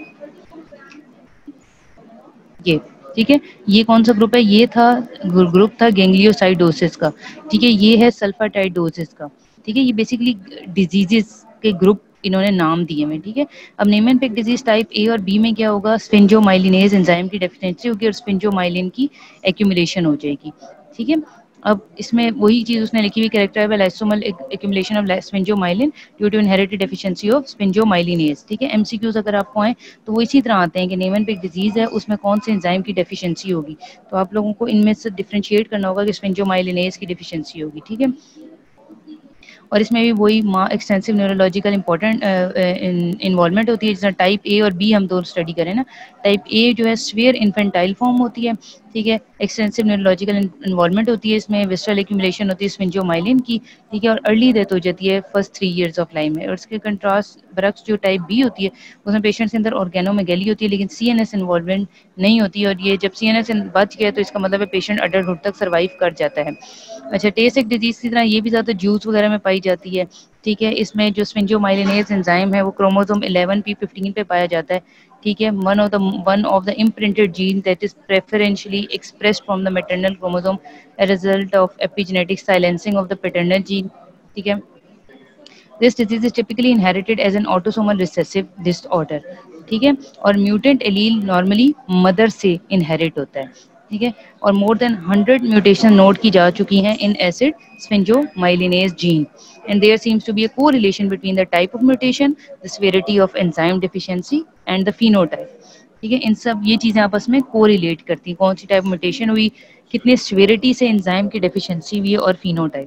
Speaker 1: ये। ठीक है, ये कौन सा ग्रुप है, ये था ग्रुप था गैंग्लियोसाइडोसिस का। ठीक है, ये है सल्फाटाइडोसिस का। ठीक है, ये बेसिकली डिजीजेस के ग्रुप इन्होंने नाम दिए हैं। ठीक है, अब नेमेनपिक डिजीज टाइप ए और बी में क्या होगा, स्फिंजोमाइलिनेज एंजाइम की डेफिशिएंसी होगी और स्फिंजोमाइलिन की एक्यूमुलेशन हो जाएगी। ठीक है, अब इसमें वही चीज़ उसने लिखी हुई, characterised lysosomal accumulation of sphingomyelin due to inherited deficiency of sphingomyelinase. ठीक है, एमसीक्यूज अगर आपको आए तो वो इसी तरह आते हैं कि नेमेनपिक डिजीज़ है, उसमें कौन से एंजाइम की डेफिशिएंसी होगी, तो आप लोगों को इनमें से डिफरेंशिएट करना होगा कि स्फिंजोमाइलिनेज की डेफिशिएंसी होगी। ठीक है, और इसमें भी वही माँ एक्सटेंसिव न्यूरोलॉजिकल इंपॉर्टेंट इन्वॉल्वमेंट होती है। जिस टाइप ए और बी हम दोनों स्टडी करें ना, टाइप ए जो है स्फीयर इन्फेंटाइल फॉर्म होती है। ठीक है, एक्सटेंसिव न्यूरोलॉजिकल इन्वॉल्वमेंट होती है, इसमें विस्ट्रल एक्यूमुलेशन होती है स्फिंजोमाइलिन की। ठीक है, और अर्ली डेथ हो जाती है first three years of life में। और इसके कंट्रास्ट बरक्स जो टाइप बी होती है, उसमें पेशेंट के अंदर ऑर्गेनोमेगेली होती है लेकिन सी एन एस इन्वॉल्वमेंट नहीं होती, और ये जब सी एन एस बच गया तो इसका मतलब है पेशेंट अडल्टहुड तक सर्वाइव कर जाता है। अच्छा, टेसिक डिजीज की तरह ये भी ज़्यादा जूस वगैरह में पाई जाती है। ठीक है, इसमें जो स्फिंजोमाइलिनेज एंजाइम है वो क्रोमोसोम इलेवन पी फिफ्टीन पे पाया जाता है। ठीक है, one of the one of the imprinted gene that is preferentially expressed from the maternal chromosome a result of epigenetic silencing of the paternal gene. ठीक है, this disease is typically inherited as an autosomal recessive disorder. ठीक है, और mutant allele normally mother से inherit होता है। ठीक है, और more than hundred mutation note की जा चुकी हैं in acid sphingomyelinase gene, and there seems to be a correlation between the type of mutation, the severity of enzyme deficiency and the phenotype. ठीक है, इन सब ये चीज़ें आपस में कोरिलेट करती हैं, कौन सी टाइप म्यूटेशन हुई, कितने सेवेरिटी से एंजाइम की डेफिशिएंसी हुई है, और फिनोटाइप।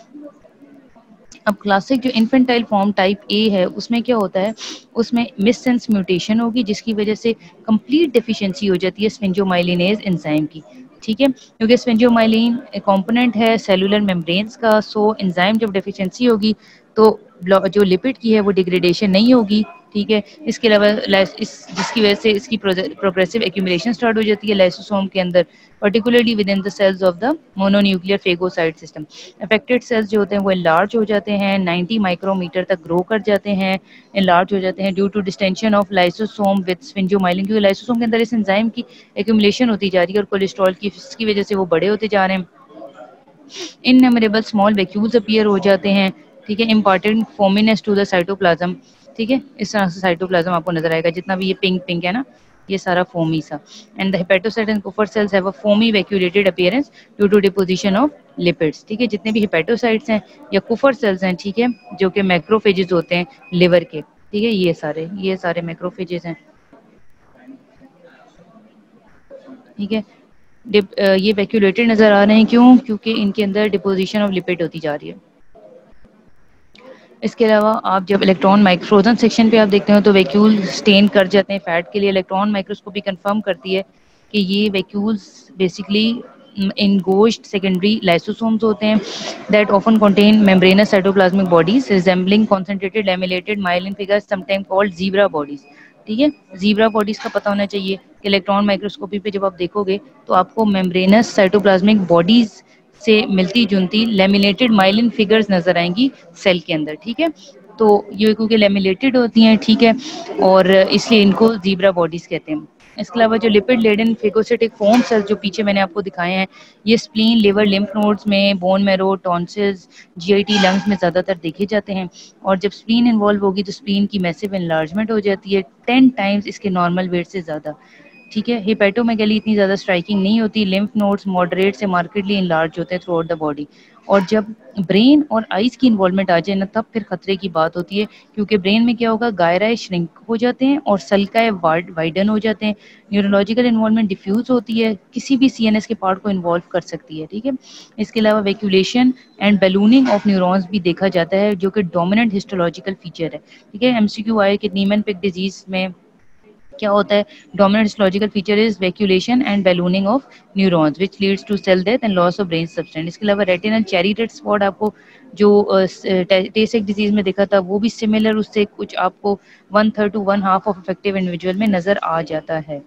Speaker 1: अब क्लासिक जो इन्फेंटाइल फॉर्म टाइप ए है उसमें क्या होता है, उसमें मिससेंस म्यूटेशन होगी जिसकी वजह से कंप्लीट डेफिशिएंसी हो जाती है स्फिंजोमाइलिनेज एंजाइम की। ठीक है, क्योंकि स्फिंजोमाइलिन कंपोनेंट है सेलुलर मेम्ब्रेन्स का, सो एंजाइम जब डेफिशिएंसी होगी तो जो लिपिड की है वो डिग्रेडेशन नहीं होगी, ठीक है। इसके अलावा इस जिसकी वजह से इसकी प्रोग्रेसिव एक्यूमुलेशन स्टार्ट हो जाती है लाइसोसोम के अंदर, particularly within the cells of the mononuclear phagocyte system. Affected cells जो होते हैं वो इनलार्ज हो जाते हैं, नाइंटी माइक्रोमीटर तक ग्रो कर जाते हैं, इनलार्ज हो जाते हैं due to distension of lysosome with sphingomyelin, क्योंकि लाइसोसोम के अंदर इस एंजाइम की एक्यूमुलेशन होती जा रही है और कोलेस्ट्रॉल की की वजह से वो बड़े होते जा रहे हैं। इननमरेबल स्मॉल वैक्यूल्स अपीयर हो जाते हैं, ठीक है, important foaminess to the cytoplasm, ठीक है। इस तरह से साइटोप्लाज्म आपको नजर आएगा, जितना भी ये पिंक पिंक है ना, ये सारा फोमी सा। And the hepatocyte and Kupffer cells have a foamy vacuolated appearance due to deposition of lipids, ठीक है। जितने भी हेपेटोसाइट्स हैं या कुफर सेल्स हैं, ठीक है, जो कि मैक्रोफेजेस होते हैं लिवर के, ठीक है, ये सारे ये सारे मैक्रोफेजेस हैं, ठीक है। ये वैक्यूलेटेड नजर आ रहे हैं, क्यों? क्योंकि इनके अंदर डिपोजिशन ऑफ लिपिड होती जा रही है। इसके अलावा आप जब इलेक्ट्रॉन माइक्रो फ्रोजन सेक्शन पे आप देखते हो तो वैक्यूल स्टेन कर जाते हैं फैट के लिए। इलेक्ट्रॉन माइक्रोस्कोपी कंफर्म करती है कि ये vacuoles basically engorged secondary lysosomes होते हैं that often contain membranous cytoplasmic bodies resembling concentrated lamellated myelin figures sometimes called zebra bodies, ठीक है। जीब्रा बॉडीज का पता होना चाहिए कि इलेक्ट्रॉन माइक्रोस्कोपी पे जब आप देखोगे तो आपको मेम्ब्रेनस साइटोप्लाज्मिक बॉडीज से मिलती जुलती लेमिनेटेड माइलिन फिगर्स नजर आएंगी सेल के अंदर, ठीक है। तो ये क्योंकि लेमिनेटेड होती हैं, ठीक है, और इसलिए इनको जीब्रा बॉडीज कहते हैं। इसके अलावा जो lipid laden phagocytic foam cells जो पीछे मैंने आपको दिखाए हैं, ये स्प्लीन, लिवर, लिम्फ नोड्स में, bone marrow, tonsils, GIT, lungs में ज़्यादातर देखे जाते हैं। और जब स्प्लीन इन्वॉल्व होगी तो स्प्लीन की मैसिव एनलार्जमेंट हो जाती है, टेन टाइम्स इसके नॉर्मल वेट से ज़्यादा, ठीक है। हेपेटोमेगाली इतनी ज़्यादा स्ट्राइकिंग नहीं होती। लिम्फ नोड्स मॉडरेट से मार्केटली इनलार्ज होते हैं थ्रू आउट द बॉडी। और जब ब्रेन और आइज की इन्वॉल्वमेंट आ जाए ना, तब फिर खतरे की बात होती है, क्योंकि ब्रेन में क्या होगा, गायराए श्रिंक हो जाते हैं और सल्काए वाइडन हो जाते हैं। न्यूरोलॉजिकल इन्वॉल्वमेंट डिफ्यूज होती है, किसी भी सीएनएस के पार्ट को इन्वॉल्व कर सकती है, ठीक है। इसके अलावा vacuolation and ballooning of neurons भी देखा जाता है, जो कि डोमिनेंट हिस्टोलॉजिकल फीचर है, ठीक है। एमसीक्यू आए कि नीमन-पिक डिजीज में क्या होता है, dominant histological feature is vacuolation and ballooning of neurons which leads to cell death and loss of brain substance. इसके अलावा रेटिनल चेरी रेड स्पॉट आपको जो tay Tay-Sachs डिजीज में देखा था, वो भी सिमिलर उससे कुछ आपको one third to one half of effective individual में नजर आ जाता है।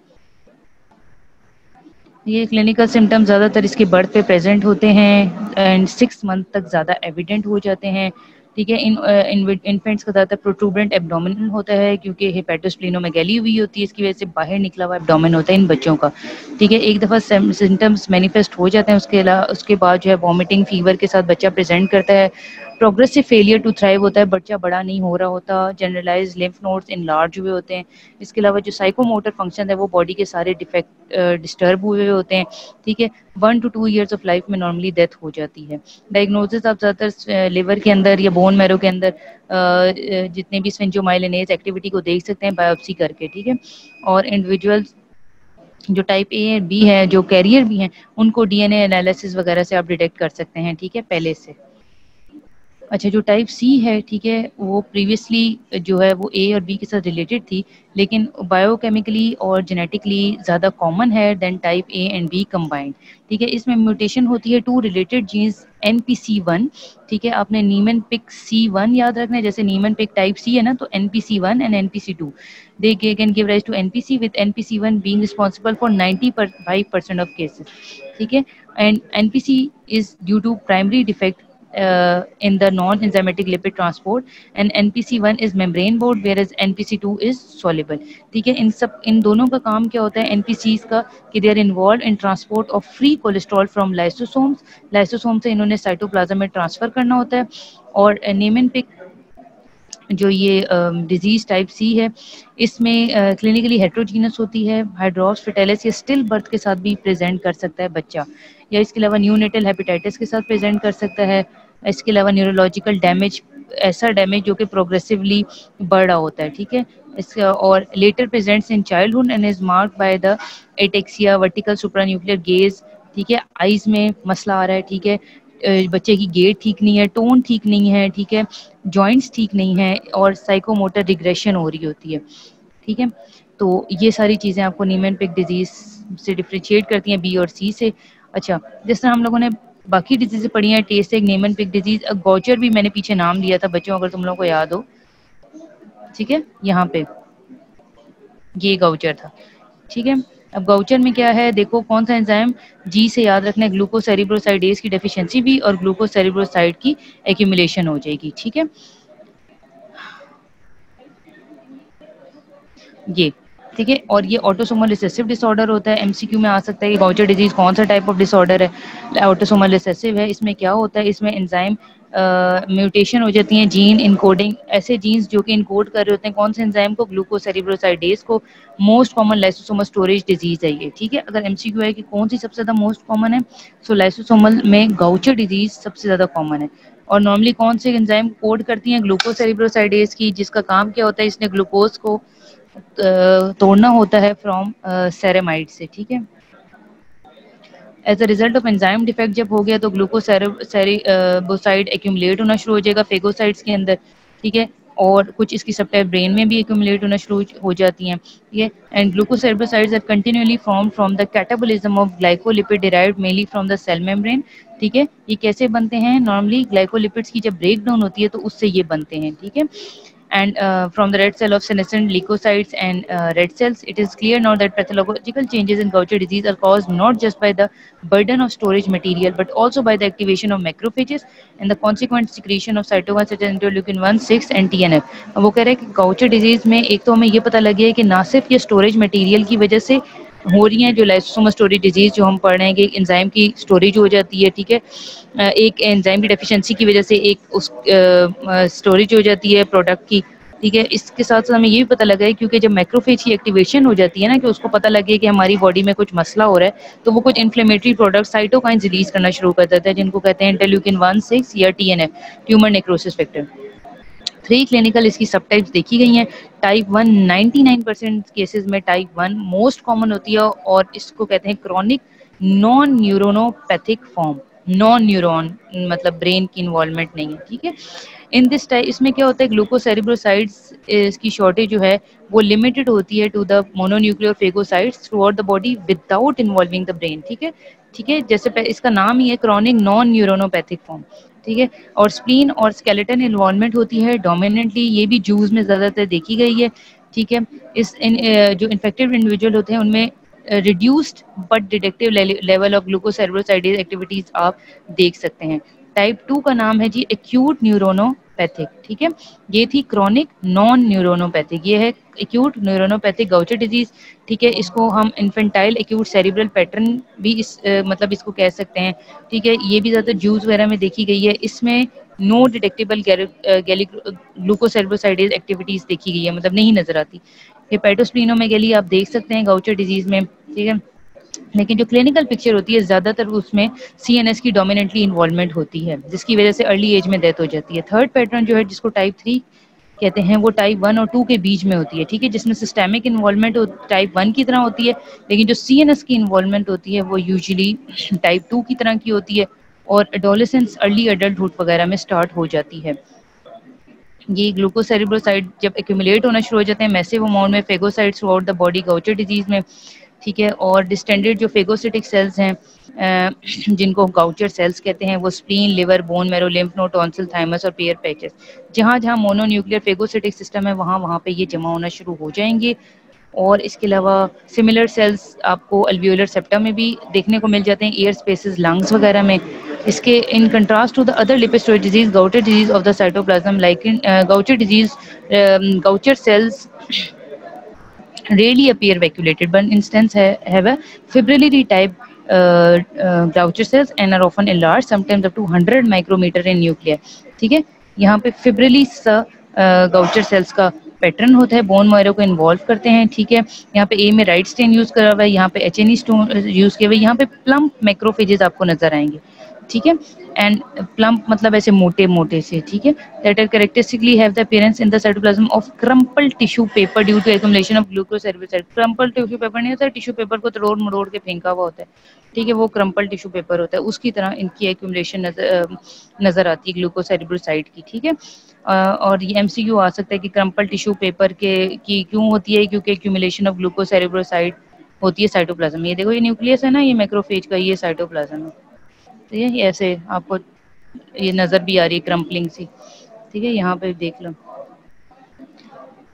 Speaker 1: ये क्लिनिकल सिम्टम्स ज़्यादातर इसके बर्थ पे प्रेजेंट होते हैं एंड सिक्स मंथ तक ज़्यादा एविडेंट हो जाते हैं, ठीक है। इन इन्फेंट्स का ज़्यादातर प्रोट्रूबेंट एब्डोमिनल होता है, क्योंकि हेपेटोस्प्लीनोमेगाली हुई होती है, इसकी वजह से बाहर निकला हुआ एब्डोमिन होता है इन बच्चों का, ठीक है। एक दफ़ा सिम्टम्स मैनिफेस्ट हो जाते हैं, उसके अलावा उसके बाद जो है वॉमिटिंग, फीवर के साथ बच्चा प्रेजेंट करता है। प्रोग्रेसिव फेलियर टू थ्राइव होता है, बच्चा बड़ा नहीं हो रहा होता। जनरलाइज लिम्फ नोड्स इनलार्ज हुए होते हैं। इसके अलावा जो साइकोमोटर फंक्शन है वो बॉडी के सारे डिफेक्ट डिस्टर्ब हुए होते हैं, ठीक है। One to two years of life में नॉर्मली डेथ हो जाती है। डायग्नोसिस आप ज़्यादातर लिवर के अंदर या बोन मैरो के अंदर जितने भी स्फिंजोमाइलिनेज एक्टिविटी को देख सकते हैं बायोप्सी करके, ठीक है। और इंडिविजुअल्स जो टाइप ए बी है, जो कैरियर भी हैं, उनको डीएनए एनालिसिस वगैरह से आप डिटेक्ट कर सकते हैं, ठीक है, पहले से। अच्छा, जो टाइप सी है, ठीक है, वो प्रीवियसली जो है वो ए और बी के साथ रिलेटेड थी, लेकिन बायोकेमिकली और जेनेटिकली ज़्यादा कॉमन है than type A and B combined, ठीक है। इसमें म्यूटेशन होती है two related genes N P C one, ठीक है। आपने नीमन पिक सी वन याद रखना है, जैसे नीमन पिक टाइप सी है ना, तो N P C one and N P C two they can give rise to N P C, with N P C one being responsible for ninety five percent of cases, ठीक है। And N P C is due to primary defect Uh, in the non-enzymatic lipid transport, and N P C one is membrane bound whereas N P C two is soluble, ठीक है। इन सब इन दोनों का काम क्या होता है, N P Cs का, कि they are involved in transport of free cholesterol from lysosomes, lysosome से इन्होंने साइटोप्लाज्म में ट्रांसफर करना होता है। और नेमेनपिक जो ये डिजीज टाइप सी है, इसमें क्लिनिकली हेट्रोजीनस होती है, हाइड्रोप्स फिटेलिस या स्टिल बर्थ के साथ भी प्रेजेंट कर सकता है बच्चा, या इसके अलावा न्यूनेटल हेपेटाइटिस के साथ प्रेजेंट कर सकता है। इसके अलावा न्यूरोलॉजिकल डैमेज, ऐसा डैमेज जो कि प्रोग्रेसिवली बढ़ रहा होता है, ठीक है। इसका और later presents in childhood and is marked by the ataxia, vertical supranuclear gaze, ठीक है। आइज में मसला आ रहा है, ठीक है। बच्चे की गेट ठीक नहीं है, टोन ठीक नहीं है, ठीक है, जॉइंट्स ठीक नहीं है, और साइकोमोटर रिग्रेशन हो रही होती है, ठीक है। तो ये सारी चीज़ें आपको नीमन-पिक डिजीज से डिफ्रेंशिएट करती हैं बी और सी से। अच्छा, जिस तरह हम लोगों ने बाकी डिजीज़ें पढ़ी हैं, टेस्ट एक, नीमन-पिक डिजीज, गॉचर भी मैंने पीछे नाम लिया था बच्चों, अगर तुम लोगों को याद हो, ठीक है, यहाँ पे ये गाउचर था। ठीक है, अब गाउचर में क्या है, देखो कौन सा एंजाइम, जी से याद रखना है, ग्लूकोसेरिब्रोसाइडेज की डेफिशिएंसी भी और ग्लूकोसेरिब्रोसाइड की एक्यूमुलेशन हो जाएगी। ठीक है, ये ठीक है, और ये ऑटोसोमल रिसेसिव डिसऑर्डर होता है, एमसीक्यू में आ सकता है। ये गाउचर डिजीज कौन सा टाइप ऑफ डिसऑर्डर है, ऑटोसोमल रिसेसिव है। इसमें क्या होता है, इसमें एंजाइम म्यूटेशन हो जाती हैं, जीन इनकोडिंग, ऐसे जीन्स जो कि इनकोड कर रहे होते हैं कौन से एंजाइम को, ग्लूकोसेरिब्रोसाइडेज को। Most common lysosomal storage disease है ये। ठीक है, अगर एमसीक्यू है कि कौन सी सबसे ज़्यादा मोस्ट कॉमन है, सो लाइसोसोमल में गाउचर डिजीज सबसे ज़्यादा कॉमन है। और नॉर्मली कौन से एंजाइम कोड करती हैं, ग्लूकोसेरिब्रोसाइडेज की, जिसका काम क्या होता है, इसने ग्लूकोज को तोड़ना होता है फ्रॉम सेरेमाइड से। ठीक है, as a result of enzyme defect जब हो गया तो ग्लूकोसेरिब्रोसाइड एक्यूमुलेट होना शुरू हो जाएगा फेगोसाइड्स के अंदर। ठीक है, और कुछ इसकी सप्लाई ब्रेन में भी एक्यूमुलेट होना शुरू हो जाती हैं। ठीक है, and glucocerebrosides are continually form from the catabolism of glycolipid derived mainly from the cell membrane. ठीक है, ये कैसे बनते हैं, नॉर्मली ग्लाइकोलिपिड्स की जब ब्रेक डाउन होती है तो उससे ये बनते हैं। ठीक है, and uh, from the red cell of senescent leukocytes and uh, red cells. It is clear now that pathological changes in Gaucher disease are caused not just by the burden of storage material but also by the activation of macrophages and the consequent secretion of cytokines such as interleukin one, six and T N F. अब वो कह रहे हैं कि Gaucher disease में एक तो हमें ये पता लग गया है कि ना सिर्फ ये स्टोरेज मटेरियल की वजह से हो रही हैं, जो लाइसोसोमल स्टोरेज डिजीज जो हम पढ़ रहे हैं कि एंजाइम की स्टोरेज हो जाती है। ठीक है, एक एंजाइम की डेफिशिएंसी की वजह से एक उस स्टोरेज हो जाती है प्रोडक्ट की। ठीक है, इसके साथ साथ हमें ये भी पता लगा है क्योंकि जब मैक्रोफेज की एक्टिवेशन हो जाती है ना, कि उसको पता लगे कि हमारी बॉडी में कुछ मसला हो रहा है, तो वो कुछ इन्फ्लेमेटरी प्रोडक्ट साइटोकाइंस रिलीज करना शुरू कर देता है, जिनको कहते हैं इंटरल्यूकिन वन, सिक्स या TNF, tumour necrosis factor. Three clinical इसकी सब टाइप्स देखी गई हैं। Type one ninety nine percent cases में टाइप वन मोस्ट कॉमन होती है और इसको कहते हैं chronic non neuronopathic form. Non neuron मतलब ब्रेन की इन्वॉल्वमेंट नहीं है। ठीक है, इन दिस टाइप इसमें क्या होता है, ग्लूकोसेरिब्रोसाइड्स की शॉर्टेज जो है वो लिमिटेड होती है to the mononuclear phagocytes throughout the body without involving the brain. ठीक है, ठीक है, जैसे इसका नाम ही है क्रॉनिक नॉन न्यूरोनोपैथिक फॉर्म। ठीक है, और स्प्लीन और स्केलेटन इन्वॉल्वमेंट होती है डोमिनेंटली, ये भी जूस में ज़्यादातर देखी गई है। ठीक है, इस इन, जो इन्फेक्टेड इंडिविजुअल होते हैं उनमें reduced but detectable level of glucocerebrosidase activities आप देख सकते हैं। टाइप टू का नाम है जी एक्यूट न्यूरोनोपैथिक। ठीक है, ये थी क्रॉनिक नॉन न्यूरोनोपैथिक, ये है एक्यूट न्यूरोनोपैथिक गाउचर डिजीज। ठीक है, इसको हम इन्फेंटाइल एक्यूट सेरिब्रल पैटर्न भी इस आ, मतलब इसको कह सकते हैं। ठीक है, ये भी ज़्यादा जूस वगैरह में देखी गई है। इसमें नो डिटेक्टेबल ग्लूकोसेरिब्रोसाइडेज एक्टिविटीज देखी गई है, मतलब नहीं नजर आती। हेपेटोस्प्लीनोमेगाली आप देख सकते हैं गाउचर डिजीज में। ठीक है, लेकिन जो क्लिनिकल पिक्चर होती है ज़्यादातर उसमें सीएनएस की डोमिनेंटली इन्वॉल्वमेंट होती है, जिसकी वजह से अर्ली एज में डेथ हो जाती है। थर्ड पैटर्न जो है जिसको टाइप थ्री कहते हैं वो टाइप वन और टू के बीच में होती है। ठीक है, जिसमें सिस्टेमिक इन्वॉल्वमेंट टाइप वन की तरह होती है, लेकिन जो सीएनएस की इन्वॉल्वमेंट होती है वो यूजुअली टाइप टू की तरह की होती है और एडोलेसेंस अर्ली एडल्टहुड वगैरह में स्टार्ट हो जाती है। ये ग्लूकोसेरिब्रोसाइड जब एक्यूमुलेट होना शुरू हो जाते हैं मैसिव अमाउंट में phagocytes throughout the body Gaucher disease में। ठीक है, और डिस्टेंडेड जो फेगोसिटिक सेल्स हैं जिनको गाउचर सेल्स कहते हैं, वो spleen, liver, bone marrow, lymph node, tonsil, thymus और पेयर पैचेस, जहाँ जहाँ मोनोन्यूक्लियर फेगोसिटिक सिस्टम है वहाँ वहाँ पे ये जमा होना शुरू हो जाएंगे। और इसके अलावा सिमिलर सेल्स आपको अल्वियोलर सेप्टा में भी देखने को मिल जाते हैं, एयर स्पेसेस, लंग्स वगैरह में। इसके in contrast to the other lipid storage disease, Gaucher disease of the cytoplasm like in Gaucher disease, Gaucher cells rarely appear vacuolated, but instance have, have a fibrillary type uh, uh, Gaucher cells and are often enlarged, sometimes up to one hundred micrometer in nuclei. ठीक है, यहाँ पे फिब्रिली सा Gaucher sales का pattern होता है, bone marrow को involve करते हैं। ठीक है, यहाँ पे ए में राइट स्टेन यूज करा हुआ है, यहाँ पे H N E stain use किया हुआ है, यहाँ पे प्लम्प मैक्रोफेजेस आपको नजर आएंगे। ठीक है, एंड प्लम्प मतलब ऐसे मोटे मोटे से। ठीक है, that are characteristically have the appearance in the cytoplasm of crumple tissue paper due to accumulation of glucocerebroside. Crumple tissue paper नहीं होता, टिश्यू पेपर को तोड़ मरोड़ के फेंका हुआ होता है। ठीक है, वो क्रम्पल टिश्यू पेपर होता है, उसकी तरह इनकी एक्युमुलेशन नजर नजर आती है ग्लूकोसेरिब्रोसाइड की। ठीक है, और ये एमसीक्यू आ सकता है कि क्रम्पल टिश्यू पेपर के की क्यों होती है, क्योंकि एक्युमुलेशन ऑफ ग्लूकोसेरिब्रोसाइड होती है साइटोप्लाज्म। ये देखो, ये न्यूक्लियस है ना, ये मैक्रोफेज का, ये साइटोप्लाज्म है। तो ये ऐसे आपको ये नज़र भी आ रही है क्रम्पलिंग सी। ठीक है, यहाँ पे देख लो।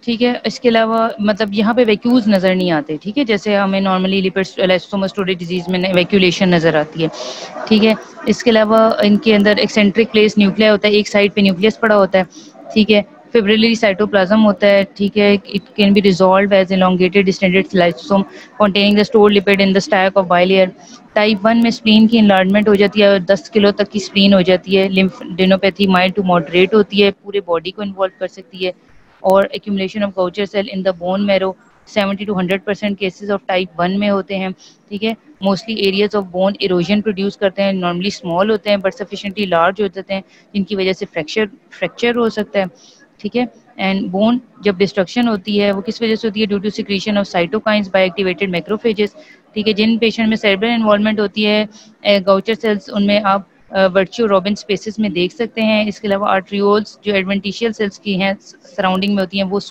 Speaker 1: ठीक है। इसके अलावा मतलब यहाँ पे वैक्यूल्स नज़र नहीं आते, ठीक है, जैसे हमें normally lipid lysosomal storage disease में वैक्यूलेशन नज़र आती है, ठीक है। इसके अलावा इनके अंदर एक्सेंट्रिक प्लेस न्यूक्लिया होता है, एक साइड पे न्यूक्लियस पड़ा होता है, ठीक है। फिब्रिलरी साइटोप्लाज्म होता है, ठीक है। It can be resolve as elongated distended lysosome containing the stored lipid in the stack of bilayer। Type one में स्प्लीन की इनलार्जमेंट हो जाती है और दस किलो तक की स्प्लीन हो जाती है। लिम्फेडेनोपैथी माइल्ड टू मॉडरेट होती है, पूरे बॉडी को इन्वॉल्व कर सकती है। और accumulation of Gaucher cell in the bone marrow seventy to hundred percent cases of type one में होते हैं, ठीक है। Mostly areas of bone erosion produce करते हैं, नॉर्मली स्मॉल होते हैं बट सफिशिएंटली लार्ज हो जाते हैं, जिनकी वजह से फ्रैक्चर फ्रैक्चर हो सकता है, ठीक है। एंड बोन जब डिस्ट्रक्शन होती है वो किस वजह से होती है? Due to secretion of cytokines by activated macrophages, ठीक है। जिन पेशेंट में सेरेब्रल इन्वॉल्वमेंट होती है गौचर सेल्स, उनमें आप वर्चुअ रॉबिन स्पेसिस में देख सकते हैं। इसके अलावा आर्ट्रियोल्स जो एडवेंटिशियल सेल्स की हैं सराउंडिंग में होती हैं वो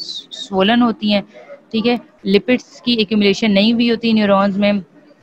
Speaker 1: स्वोलन होती हैं, ठीक है। लिपिड्स की एक्यूमुलेशन नहीं हुई होती न्यूरॉन्स में,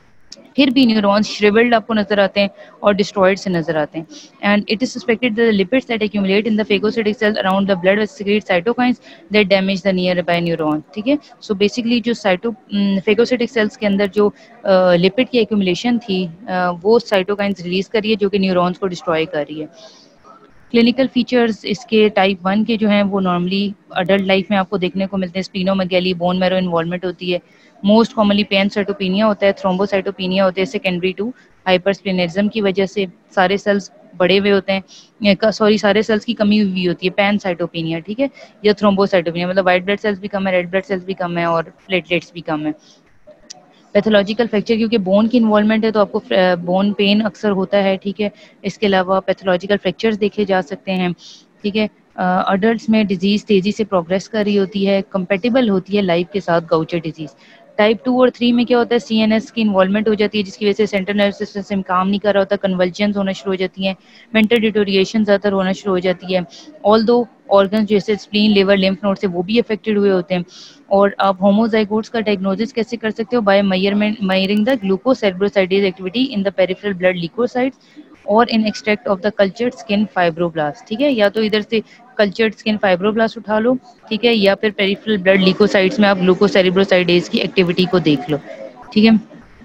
Speaker 1: फिर भी न्यूरॉन्स श्रिवल्ड आपको नजर आते हैं और डिस्ट्रॉयड से नजर आते हैं। And it is suspected that the lipids that accumulate in the phagocytic cells around the blood secrete cytokines that damage the nearby neuron, ठीक है। सो बेसिकली जो साइटो फेगोसाइटिक सेल्स के अंदर जो लिपिड की एक्यूमुलेशन थी uh, वो cytokines release कर रही है जो कि न्यूरॉन्स को डिस्ट्रॉय कर रही है। क्लिनिकल फीचर्स इसके टाइप वन के जो हैं वो नॉर्मली अडल्ट लाइफ में आपको देखने को मिलते हैं। स्प्लीनोमेगैली, बोन मैरो इन्वॉल्वमेंट होती है, मोस्ट कॉमनली पैनसाइटोपिनिया होता है, थ्रोम्बोसाइटोपिनिया होते हैं सेकेंडरी टू हाइपरस्प्लेनिज्म की वजह से। सारे सेल्स बड़े हुए होते हैं, सॉरी सारे सेल्स की कमी हुई होती है, पैनसाइटोपिनिया, ठीक है, या थ्रोम्बोसाइटोपिनिया मतलब वाइट ब्लड सेल्स भी कम है, रेड ब्लड सेल्स भी कम है और प्लेटलेट्स भी कम है। पैथोलॉजिकल फ्रैक्चर क्योंकि बोन की इन्वॉल्वमेंट है तो आपको बोन पेन अक्सर होता है, ठीक है। इसके अलावा पैथोलॉजिकल फ्रैक्चर्स देखे जा सकते हैं, ठीक है। अडल्ट्स में डिजीज़ तेज़ी से प्रोग्रेस कर रही होती है, कंपेटिबल होती है लाइफ के साथ गौचर डिजीज़। टाइप टू और थ्री में क्या होता है? सी एन एस की इन्वॉल्वमेंट हो जाती है जिसकी वजह से सेंट्रल नर्वस सिस्टम काम नहीं कर रहा होता, कन्वल्जन्स होना शुरू हो जाती हैं, मेंटल डिटोरिएशन ज़्यादातर होना शुरू हो जाती है। ऑल दो ऑर्गन जैसे स्प्लीन, लिवर, लिम्फ नोड से वो भी अफेक्टेड हुए होते हैं। और आप होमोजाइगोट्स का डायग्नोसिस कैसे कर सकते हो? By measurement measuring the glucocerebrosidase activity in the peripheral blood leukocytes और in extract of the cultured skin fibroblast, ठीक है। या तो इधर से कल्चर्ड स्किन फाइब्रोब्लास्ट उठा लो, ठीक है, या फिर पेरिफेरल ब्लड ल्यूकोसाइट्स में आप ग्लूकोसेरेब्रोसाइडेज की एक्टिविटी को देख लो, ठीक है।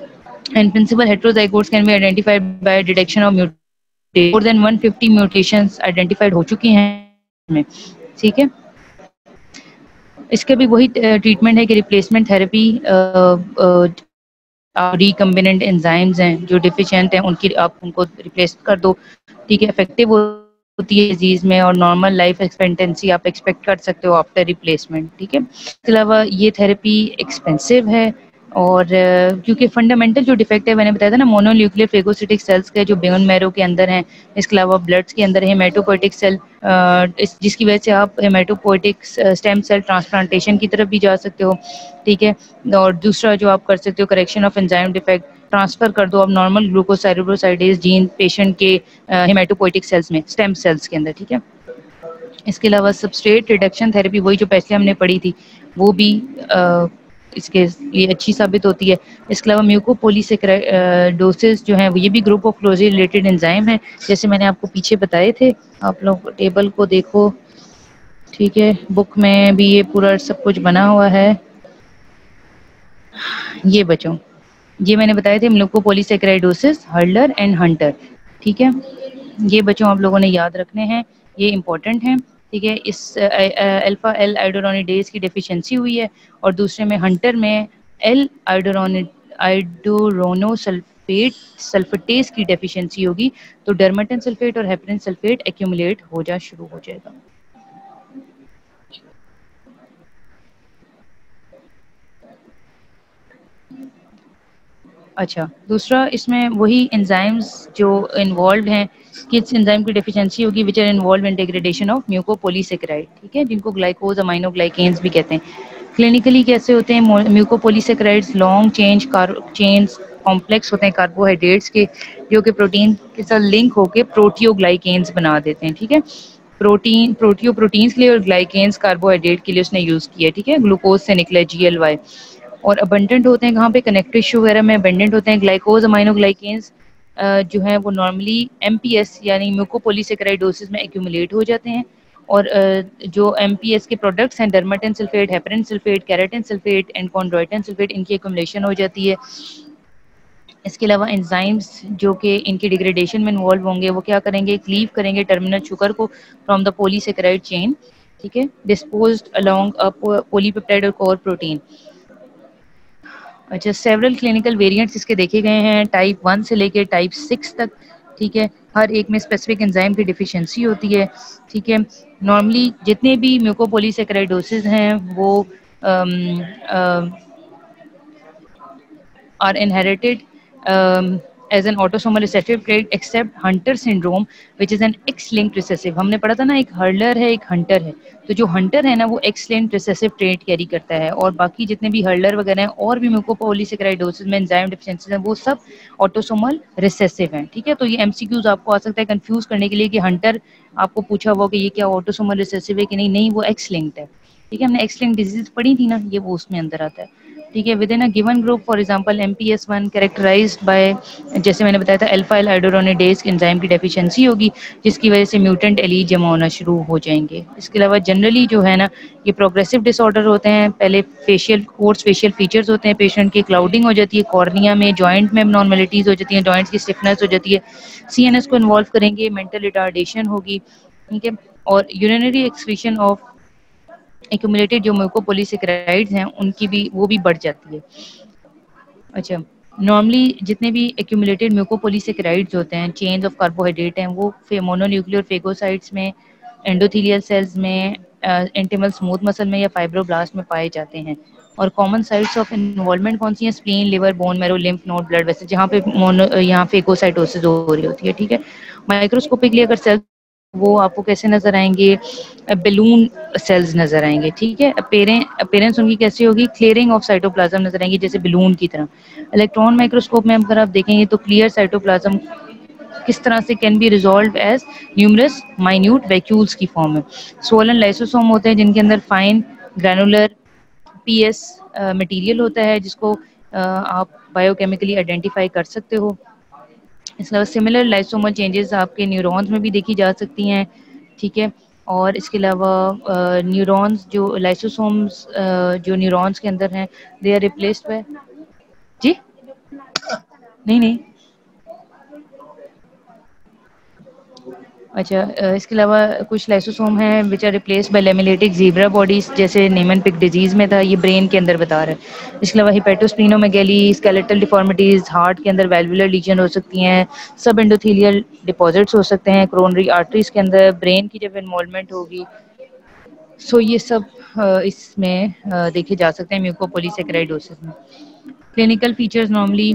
Speaker 1: And principal heterozygotes can be identified by detection of mutation. More than one fifty mutations identified हो चुकी हैं, ठीक है। इसके भी वही ट्रीटमेंट है कि रिप्लेसमेंट थेरेपी, रिकम्बिनेंट एंजाइम्स हैं जो डिफिशिएंट हैं उनकी आप उनको रिप्लेस कर दो, ठीक है। इफेक्टिव होती है डिजीज में और नॉर्मल लाइफ एक्सपेक्टेंसी आप एक्सपेक्ट कर सकते हो आफ्टर रिप्लेसमेंट, ठीक है। इसके अलावा ये थेरेपी एक्सपेंसिव है और क्योंकि फंडामेंटल जो डिफेक्ट है मैंने बताया था ना, मोनोन्यूक्लियर फेगोसिटिक सेल्स के जो बोन मैरो के अंदर हैं, इसके अलावा ब्लड्स के अंदर हेमेटोपोइटिक सेल, जिसकी वजह से आप हेमेटोपोइटिक स्टेम सेल ट्रांसप्लांटेशन की तरफ भी जा सकते हो, ठीक है। और दूसरा जो आप कर सकते हो correction of enzyme defect, transfer कर दो आप नॉर्मल ग्लूकोसेरेब्रोसाइडेज जीन पेशेंट के हेमेटोपोइटिक सेल्स में, स्टेम सेल्स के अंदर, ठीक है। इसके अलावा सबस्ट्रेट रिडक्शन थेरेपी, वही जो पहले हमने पढ़ी थी, वो भी आ, इसके लिए अच्छी साबित होती है। इसके अलावा म्यूकोपॉलीसेकेराइडोसिस जो है ये भी group of closely related enzyme है, जैसे मैंने आपको पीछे बताए थे। आप लोग टेबल को देखो, ठीक है, बुक में भी ये पूरा सब कुछ बना हुआ है। ये बच्चों ये मैंने बताए थे म्यूकोपॉलीसेकेराइडोसिस, हर्लर एंड हंटर, ठीक है। ये बच्चों आप लोगों ने याद रखने हैं, ये इंपॉर्टेंट हैं, ठीक है। इस अल्फा एल आइडोरोनिडेज की डेफिशिएंसी हुई है और दूसरे में हंटर में एल आइडोरोनि आइडोरोनोसल्फेट सल्फेटेज की डेफिशिएंसी होगी तो डर्मेटन सल्फेट और हेपरिन सल्फेट एक्यूमुलेट हो जा शुरू हो जाएगा। अच्छा, दूसरा इसमें वही एंजाइम्स जो इन्वॉल्व हैं, किस एंजाइम की डेफिशिएंसी होगी which are involve in degradation of mucopolysaccharide, ठीक है, जिनको ग्लाइकोज अमाइनोग्लाइकेन्स भी कहते हैं। क्लिनिकली कैसे होते हैं? Mucopolysaccharides long change chains complex होते हैं कार्बोहाइड्रेट्स के, जो कि प्रोटीन के साथ लिंक होकर प्रोटियोग्लाइकेन्स बना देते हैं, ठीक है। प्रोटीन प्रोटियो प्रोटीन्स के लिए और ग्लाइकेन्स कार्बोहाइड्रेट के लिए उसने यूज़ किया, ठीक है। ग्लूकोज से निकले जी एल वाई, और अबंडेंट होते हैं कहाँ पे? कनेक्टिव टिश्यू वगैरह में अबंडेंट होते हैं। ग्लाइकोज अमाइनोग्लाइकेन्स जो है वो नॉर्मली एम पी एस यानी म्यूकोपॉलीसेकेराइडोसिस में एक्यूमुलेट हो जाते हैं और जो एम पी एस के प्रोडक्ट्स हैं, dermatan sulphate, heparin sulphate, keratin sulphate and chondroitin sulphate, इनकी एक्युमुलेशन हो जाती है। इसके अलावा एंजाइम्स जो कि इनके डिग्रेडेशन में इन्वॉल्व होंगे वो क्या करेंगे, क्लीव करेंगे टर्मिनल शुगर को फ्रॉम द पॉलीसेकेराइड चेन, ठीक है, डिस्पोज्ड अलोंग अ पॉलीपेप्टाइड और कोर प्रोटीन। अच्छा, सेवरल क्लिनिकल वेरिएंट्स इसके देखे गए हैं टाइप वन से लेके टाइप सिक्स तक, ठीक है। हर एक में स्पेसिफिक एंजाइम की डिफिशिएंसी होती है, ठीक है। नॉर्मली जितने भी म्यूकोपॉलीसेकेराइडोसिस हैं वो are inherited um, as an autosomal recessive trait except Hunter syndrome which is an X-linked recessive। हमने पढ़ा था ना, एक हर्लर है एक हंटर है, तो जो हंटर है ना वो X-linked recessive trait कैरी करता है, और बाकी जितने भी हर्लर वगैरह हैं और भी म्यूकोपॉलीसेकेराइडोसिस में एंजाइम डिफिशिएंसीज हैं वो सब ऑटोसोमल रिसेसिव हैं, ठीक है। तो ये एमसीक्यूज आपको आ सकता है कंफ्यूज करने के लिए कि हंटर आपको पूछा हुआ कि ये क्या ऑटोसोमल रिसेसिव है कि नहीं, नहीं वो एक्स लिंक्ड है, ठीक है। हमने एक्स लिंक्ड डिजीज पढ़ी थी ना, ये वो उसमें अंदर आता है, ठीक है। Within a given group, for example M P S one characterised by, जैसे मैंने बताया था, अल्फाइल हाइड्रोरोनिडेज एंजाइम की डेफिशिएंसी होगी जिसकी वजह से म्यूटेंट एलील जमा होना शुरू हो जाएंगे। इसके अलावा जनरली जो है ना ये प्रोग्रेसिव डिसऑर्डर होते हैं। पहले फेशियल कोर्स फेशियल फीचर्स होते हैं, पेशेंट की क्लाउडिंग हो जाती है, कॉर्निया में जॉइंट में एबनॉर्मलिटीज हो जाती हैं, जॉइंट्स की स्टिफनेस हो जाती है, सी एन एस को इन्वॉल्व करेंगे, मेंटल रिटार्डेशन होगी, ठीक है। और यूरिनरी एक्सक्रीशन ऑफ एक्यूमुलेटेड जो म्यूकोपॉलीसेकेराइड्स हैं उनकी भी वो भी बढ़ जाती है। अच्छा, नॉर्मली जितने भी एक्यूमुलेटेड म्यूकोपॉलीसेकेराइड्स होते हैं, चेन्स ऑफ कार्बोहाइड्रेट हैं, वो मोनोन्यूक्लियर फेगोसाइट्स में, एंडोथेलियल सेल्स में, इंटिमल स्मूथ मसल में या फाइब्रोब्लास्ट में पाए जाते हैं। और कॉमन साइट्स ऑफ इन्वॉल्वमेंट कौन सी हैं, spleen, liver, bone marrow, lymph node, blood vessel, जहाँ पे मोनो यहाँ फेगोसाइटोसिस हो रही होती है, ठीक है। माइक्रोस्कोपिकली अगर सेल वो आपको कैसे नजर आएंगे, बैलून सेल्स नजर आएंगे, ठीक है। अपीयरेंस उनकी कैसी होगी, क्लियरिंग ऑफ साइटोप्लाज्म नजर आएंगी जैसे बैलून की तरह। इलेक्ट्रॉन माइक्रोस्कोप में अगर आप देखेंगे तो क्लियर साइटोप्लाज्म किस तरह से can be resolve as numerous minute vacuoles की फॉर्म में। सोलन लाइसोसोम होते हैं जिनके अंदर फाइन ग्रैनुलर पीएस मटेरियल होता है जिसको uh, आप बायोकेमिकली आइडेंटिफाई कर सकते हो। इसके अलावा सिमिलर लाइसोमल चेंजेस आपके न्यूरॉन्स में भी देखी जा सकती हैं, ठीक है। और इसके अलावा न्यूरॉन्स जो लाइसोसोम्स जो न्यूरॉन्स के अंदर हैं दे आर रिप्लेस्ड बाय, जी नहीं नहीं अच्छा, इसके अलावा कुछ लाइसोसोम हैं which are replaced by lamellated zebra bodies, जैसे नेमन पिक डिजीज में था, ये ब्रेन के अंदर बता रहा है। इसके अलावा हिपेटोस्प्लीनोमेगैली, स्केलेटल डिफॉर्मिटीज, हार्ट के अंदर वेल्वुलर लीजन हो सकती हैं, सब एंडोथेलियल डिपॉजिट्स हो सकते हैं कोरोनरी आर्टरीज के अंदर, ब्रेन की जब इन्वॉल्वमेंट होगी। सो ये सब इसमें देखे जा सकते हैं म्यूकोपॉलीसेकेराइडोसिस में। Clinical features normally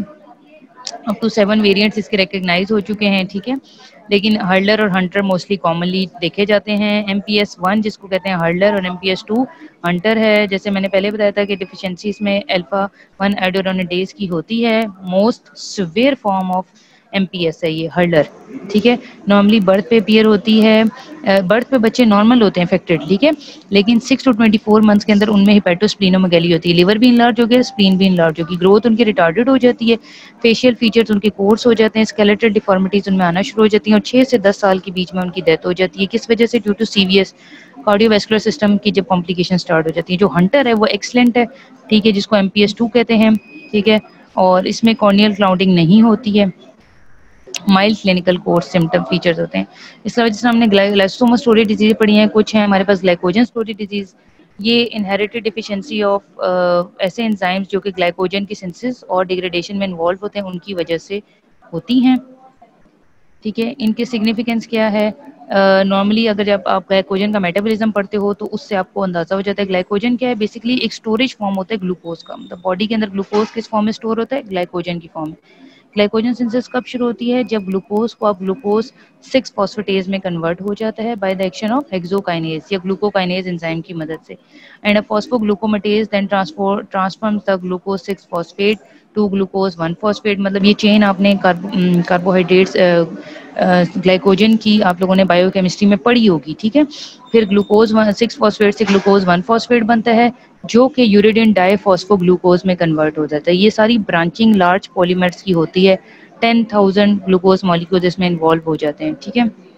Speaker 1: up to seven variants इसके रिकग्नाइज हो चुके हैं, ठीक है। लेकिन हर्लर और हंटर मोस्टली कॉमनली देखे जाते हैं। एम पी एस वन जिसको कहते हैं हर्लर और M P S two Hunter है। जैसे मैंने पहले बताया था कि डिफिशिएंसी इसमें अल्फा वन एडोरोनिडेज की होती है। Most severe form of M P S है ये हर्लर, ठीक है। नॉर्मली बर्थ पे अपीयर होती है, बर्थ पे बच्चे नॉर्मल होते हैं इफेक्टेड, ठीक है, लेकिन six to twenty four months के अंदर उनमें हिपेटोस्प्लीनोमेगैली होती है, लिवर भी इनलार्ज हो गया, स्प्लीन भी इनलार्ज होगी, ग्रोथ उनकी रिटार्डेड हो जाती है, फेशियल फीचर्स उनके कोर्स हो जाते हैं, स्केलेटल डिफॉर्मिटीज उनमें आना शुरू हो जाती हैं और छः से दस साल के बीच में उनकी डेथ हो जाती है। किस वजह से? Due to CVS cardiovascular system की जब कॉम्प्लिकेशन स्टार्ट हो जाती है। जो हंटर है वो एक्सलेंट है, ठीक है, जिसको एम पी एस टू कहते हैं, ठीक है, और इसमें कॉर्नियल क्लाउडिंग नहीं होती है। Mild clinical course symptom features होते हैं। इसके अलावा जिसमें हमने ग्लाइकोसोमा स्टोरेज डिजीज पढ़ी हैं, कुछ हैं हमारे पास ग्लाइकोजन स्टोरेज डिजीज, ये इनहेरिटेड डिफिशिएंसी ऑफ ऐसे एंजाइम्स जो कि ग्लाइकोजन की सिंथेसिस और डिग्रेडेशन में इन्वॉल्व होते हैं उनकी वजह से होती हैं, ठीक है। इनके सिग्निफिकेंस क्या है? नॉर्मली uh, अगर जब आप ग्लाइकोजन का मेटाबॉलिज्म पढ़ते हो तो उससे आपको अंदाजा हो जाता है। ग्लाइकोजन क्या है? बेसिकली एक स्टोरेज फॉर्म होता है ग्लूकोज का, मतलब बॉडी के अंदर ग्लूकोज किस फॉर्म में स्टोर होता है? ग्लाइकोजन की फॉर्म में। ग्लाइकोजन सिंथेसिस कब शुरू होती है? जब ग्लूकोज को आप ग्लूकोज सिक्स फॉस्फेटेज में कन्वर्ट हो जाता है by the action of hexokinase या ग्लूकोकाइनेज एंजाइम की मदद से, and a phosphoglucomutase then transform transforms the glucose six phosphate to glucose one phosphate. मतलब ये चेन आपने कार्बोहाइड्रेट्स ग्लाइकोजन की आप लोगों ने बायोकेमिस्ट्री में पढ़ी होगी, ठीक है। फिर ग्लूकोज सिक्स फॉस्फेट से ग्लूकोज वन फॉस्फेट बनता है जो कि यूरिडिन डाईफॉस्फोग्लूकोज में कन्वर्ट हो जाता है। ये सारी ब्रांचिंग लार्ज पॉलीमर्स की होती है, टेन थाउजेंड ग्लूकोज मॉलिक्यूल्स इसमें इन्वॉल्व हो जाते हैं, ठीक है।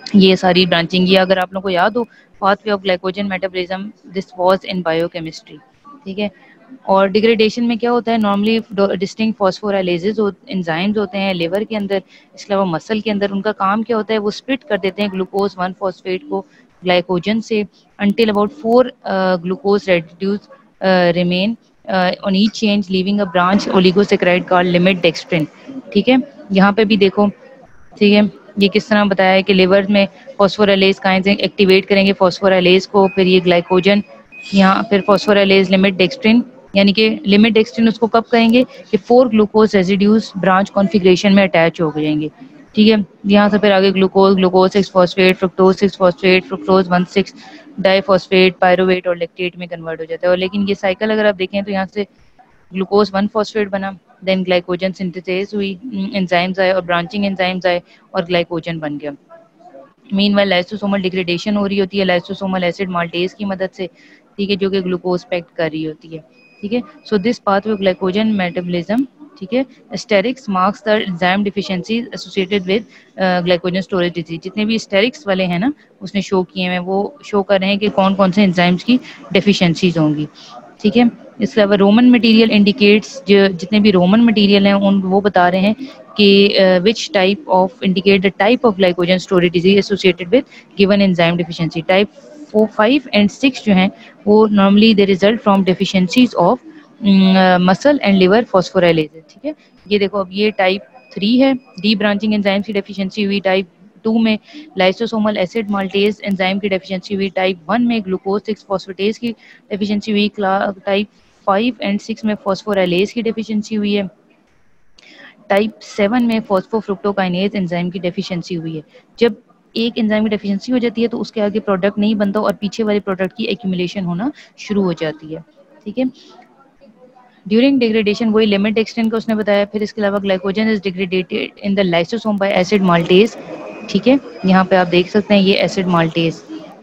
Speaker 1: ये सारी ब्रांचिंग, ये अगर आप लोगों को याद हो, pathway of glycogen metabolism, this was in biochemistry, ठीक है। और डिग्रेडेशन में क्या होता है, नॉर्मली डिस्टिंक्ट फॉस्फोराइलेजेस एंजाइम्स होते हैं लिवर के अंदर, इसके अलावा मसल के अंदर, उनका काम क्या होता है, वो स्प्लिट कर देते हैं ग्लूकोज वन फॉस्फेट को ग्लाइकोजन से, until about four glucose residues remain on each change leaving a branch oligosaccharide called limit dextrin, ठीक है। यहाँ पे भी देखो, ठीक है, ये किस तरह बताया है कि लिवर में फॉस्फोराइलेज काइंस एक्टिवेट करेंगे फॉस्फोराइलेज को, फिर ये ग्लाइकोजन, यहाँ फिर फॉस्फोराइलेज लिमिट डेक्स्ट्रिन, यानी कि लिमिट डेक्स्ट्रिन उसको कब कहेंगे कि four glucose residues branch configuration में अटैच हो जाएंगे, ठीक है। यहाँ से फिर आगे glucose, glucose six phosphate, fructose six phosphate, fructose one six diphosphate, pyruvate और लैक्टेट में कन्वर्ट हो जाता है। और लेकिन ये साइकिल अगर आप देखें तो यहाँ से ग्लूकोज वन फॉस्फेट बना, देन ग्लाइकोजन सिंथेसिस हुई, एंजाइम्स आए और ब्रांचिंग एंजाइम्स आए और ग्लाइकोजन बन गया। मीनवाइल लाइसोसोमल डिग्रेडेशन हो रही होती है लाइसोसोमल एसिड माल्टेज की मदद से, ठीक है, जो कि ग्लूकोज पैक्ट कर रही होती है, ठीक है। So this pathway of glycogen metabolism, ठीक है, asterisks marks the enzyme deficiency associated with glycogen storage disease. जितने भी स्टेरिक्स वाले हैं ना, उसने शो किए हैं, वो शो कर रहे हैं कि कौन कौन से एंजाइम्स की डेफिशिएंसीज होंगी, ठीक है। इसके अलावा रोमन मटेरियल इंडिकेट्स, जो जितने भी रोमन मटेरियल हैं उन वो बता रहे हैं कि which type of indicate the type of glycogen storage disease associated with given enzyme deficiency. Type four five and six जो हैं वो normally they result from deficiencies of muscle and liver phosphorylases, ठीक है। ये देखो, अब ये टाइप थ्री है, डी ब्रांचिंग एंजाइम की डेफिशिएंसी हुई, टाइप टू में लाइसोसोमल एसिड माल्टेज एंजाइम की डेफिशिएंसी हुई, टाइप वन में ग्लूकोज सिक्स फॉस्फेटेज की डेफिशिएंसी हुई, टाइप फाइव एंड सिक्स में फॉस्फोराइलेज की डेफिशिएंसी हुई है, टाइप सेवन में फॉस्फोफ्रुक्टोकाइनेज एंजाइम की डेफिशिएंसी हुई है। जब एक एंजाइम की डेफिशिएंसी हो जाती है तो उसके आगे प्रोडक्ट नहीं बनता और पीछे वाले प्रोडक्ट की एक्यूमुलेशन होना शुरू हो जाती है, ठीक है। ड्यूरिंग डिग्रेडेशन, वही लिमिट एक्सटेंड का उसने बताया। फिर इसके अलावा glycogen is degraded in the lysosome by acid maltase, ठीक है। यहाँ पे आप देख सकते हैं ये एसिड माल्टेज,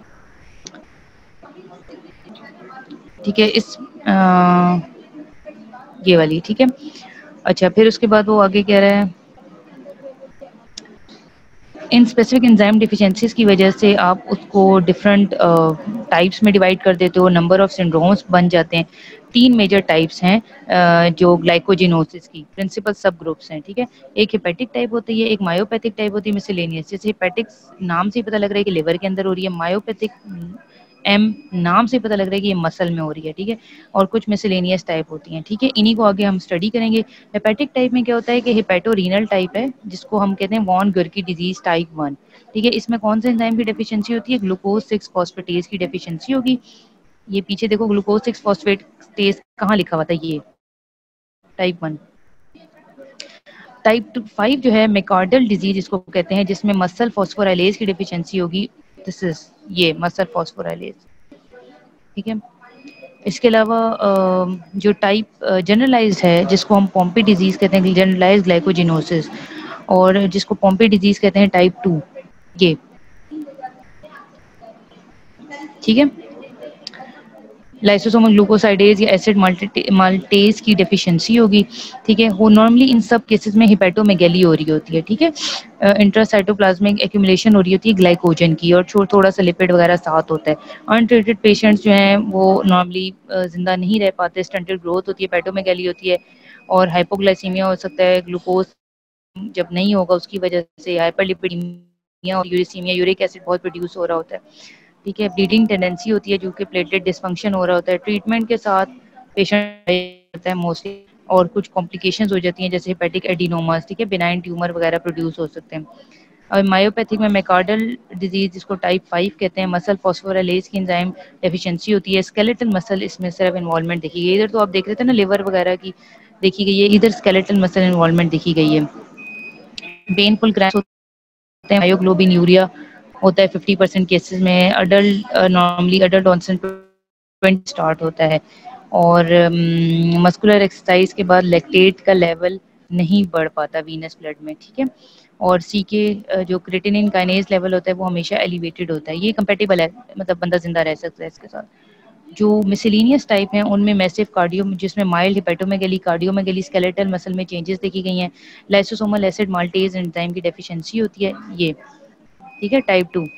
Speaker 1: ठीक है, इस आ, ये वाली, ठीक है। अच्छा, फिर उसके बाद वो आगे कह रहा है, इन स्पेसिफिक एंजाइम डिफिशिएंसीज की वजह से आप उसको डिफरेंट टाइप्स में डिवाइड कर देते हो, नंबर ऑफ सिंड्रोम्स बन जाते हैं। तीन मेजर टाइप्स हैं uh, जो ग्लाइकोजिनोसिस की प्रिंसिपल सब ग्रुप्स हैं, ठीक है। एक हेपेटिक टाइप होती है, एक मायोपैथिक टाइप होती है, मिसलेनियस। जैसे हेपेटिक नाम से ही पता लग रहा है कि लिवर के अंदर हो रही है, मायोपैथिक एम नाम से पता लग रहा है कि ये मसल में हो रही है, ठीक है। और कुछ मिसलेनियस टाइप होती हैं, ठीक है, इन्हीं को आगे हम स्टडी करेंगे। हेपेटिक टाइप में क्या होता है कि हेपेटोरीनल टाइप है, जिसको हम कहते हैं von Gierke disease type one, ठीक है। इसमें कौन से एंजाइम की डेफिशिएंसी होती है, ग्लूकोज सिक्स फॉस्फेटेज की डेफिशिएंसी होगी। ये पीछे देखो, ग्लूकोज सिक्स फॉस्फेटेज कहाँ लिखा हुआ था, ये टाइप वन। टाइप फाइव जो है मैकॉर्डल डिजीज इसको कहते हैं, जिसमें मसल फॉस्फोराइलेज की डेफिशिएंसी होगी। दिस इज ये मसल फॉस्फोराइलेज, ठीक है। इसके अलावा जो टाइप जनरलाइज्ड है, जिसको हम पॉम्पी डिजीज कहते हैं, जनरलाइज्ड ग्लाइकोजिनोसिस, और जिसको पॉम्पी डिजीज कहते हैं टाइप टू, ये, ठीक है। लाइसोसोमल ग्लूकोसाइडेज या एसिड माल्टेज की डेफिशिएंसी होगी, ठीक है। वो नॉर्मली इन सब केसेस में हिपेटोमेगैली हो रही होती है, ठीक है। इंट्रासाइटोप्लाज्मिक एक्यूमुलेशन हो रही होती है ग्लाइकोजन की, और थोड़ा सा लिपिड वगैरह साथ होता है। अनट्रीटेड पेशेंट्स जो हैं वो नॉर्मली जिंदा नहीं रह पाते, स्टंटेड ग्रोथ होती है, हिपेटोमेगैली होती है, और हाइपोग्लाइसीमिया हो सकता है, ग्लूकोज जब नहीं होगा उसकी वजह से हाइपरलिपिडीमिया और यूरिसीमिया, यूरिक एसिड बहुत प्रोड्यूस हो रहा होता है, ठीक है। ब्लीडिंग टेंडेंसी होती है, जो कि प्लेटलेट डिसफंक्शन हो रहा होता है। ट्रीटमेंट के साथ पेशेंट होता है मोस्टली, और कुछ कॉम्प्लिकेशंस हो जाती हैं जैसे हेपेटिक एडिनोमास, ठीक है, बिनाइन ट्यूमर वगैरह प्रोड्यूस हो सकते हैं। और मायोपैथिक में मैकॉर्डल डिजीज, जिसको टाइप फाइव कहते हैं, मसल फॉस्फोराइलेज की एंजाइम डेफिशिएंसी होती है। स्केलेटल मसल इसमें सिर्फ इन्वॉल्वमेंट देखी गई। इधर तो आप देख रहे थे ना लिवर वगैरह की देखी गई है, इधर स्केलेटल मसल इन्वॉल्वमेंट देखी गई है। पेनफुल क्रैम्स होते हैं, मायोग्लोबिन यूरिया होता है फिफ्टी परसेंट केसेस में। Adult normally adult onset twenty start होता है, और मस्कुलर um, एक्सरसाइज के बाद लैक्टेट का लेवल नहीं बढ़ पाता वीनस ब्लड में, ठीक है। और सी के uh, जो क्रिएटिनिन काइनेज लेवल होता है वो हमेशा एलिवेटेड होता है। ये कंपेटेबल है, मतलब बंदा जिंदा रह सकता है इसके साथ। जो मिसलिनियस टाइप हैं उनमें मैसिव कार्डियो, जिसमें mild hepatomegaly, cardiomegaly, skeletal muscle में चेंजेस देखी गई हैं। लाइसोसोमल एसिड माल्टेज एंजाइम की डेफिशिएंसी होती है, ये ठीक है। टाइप टू,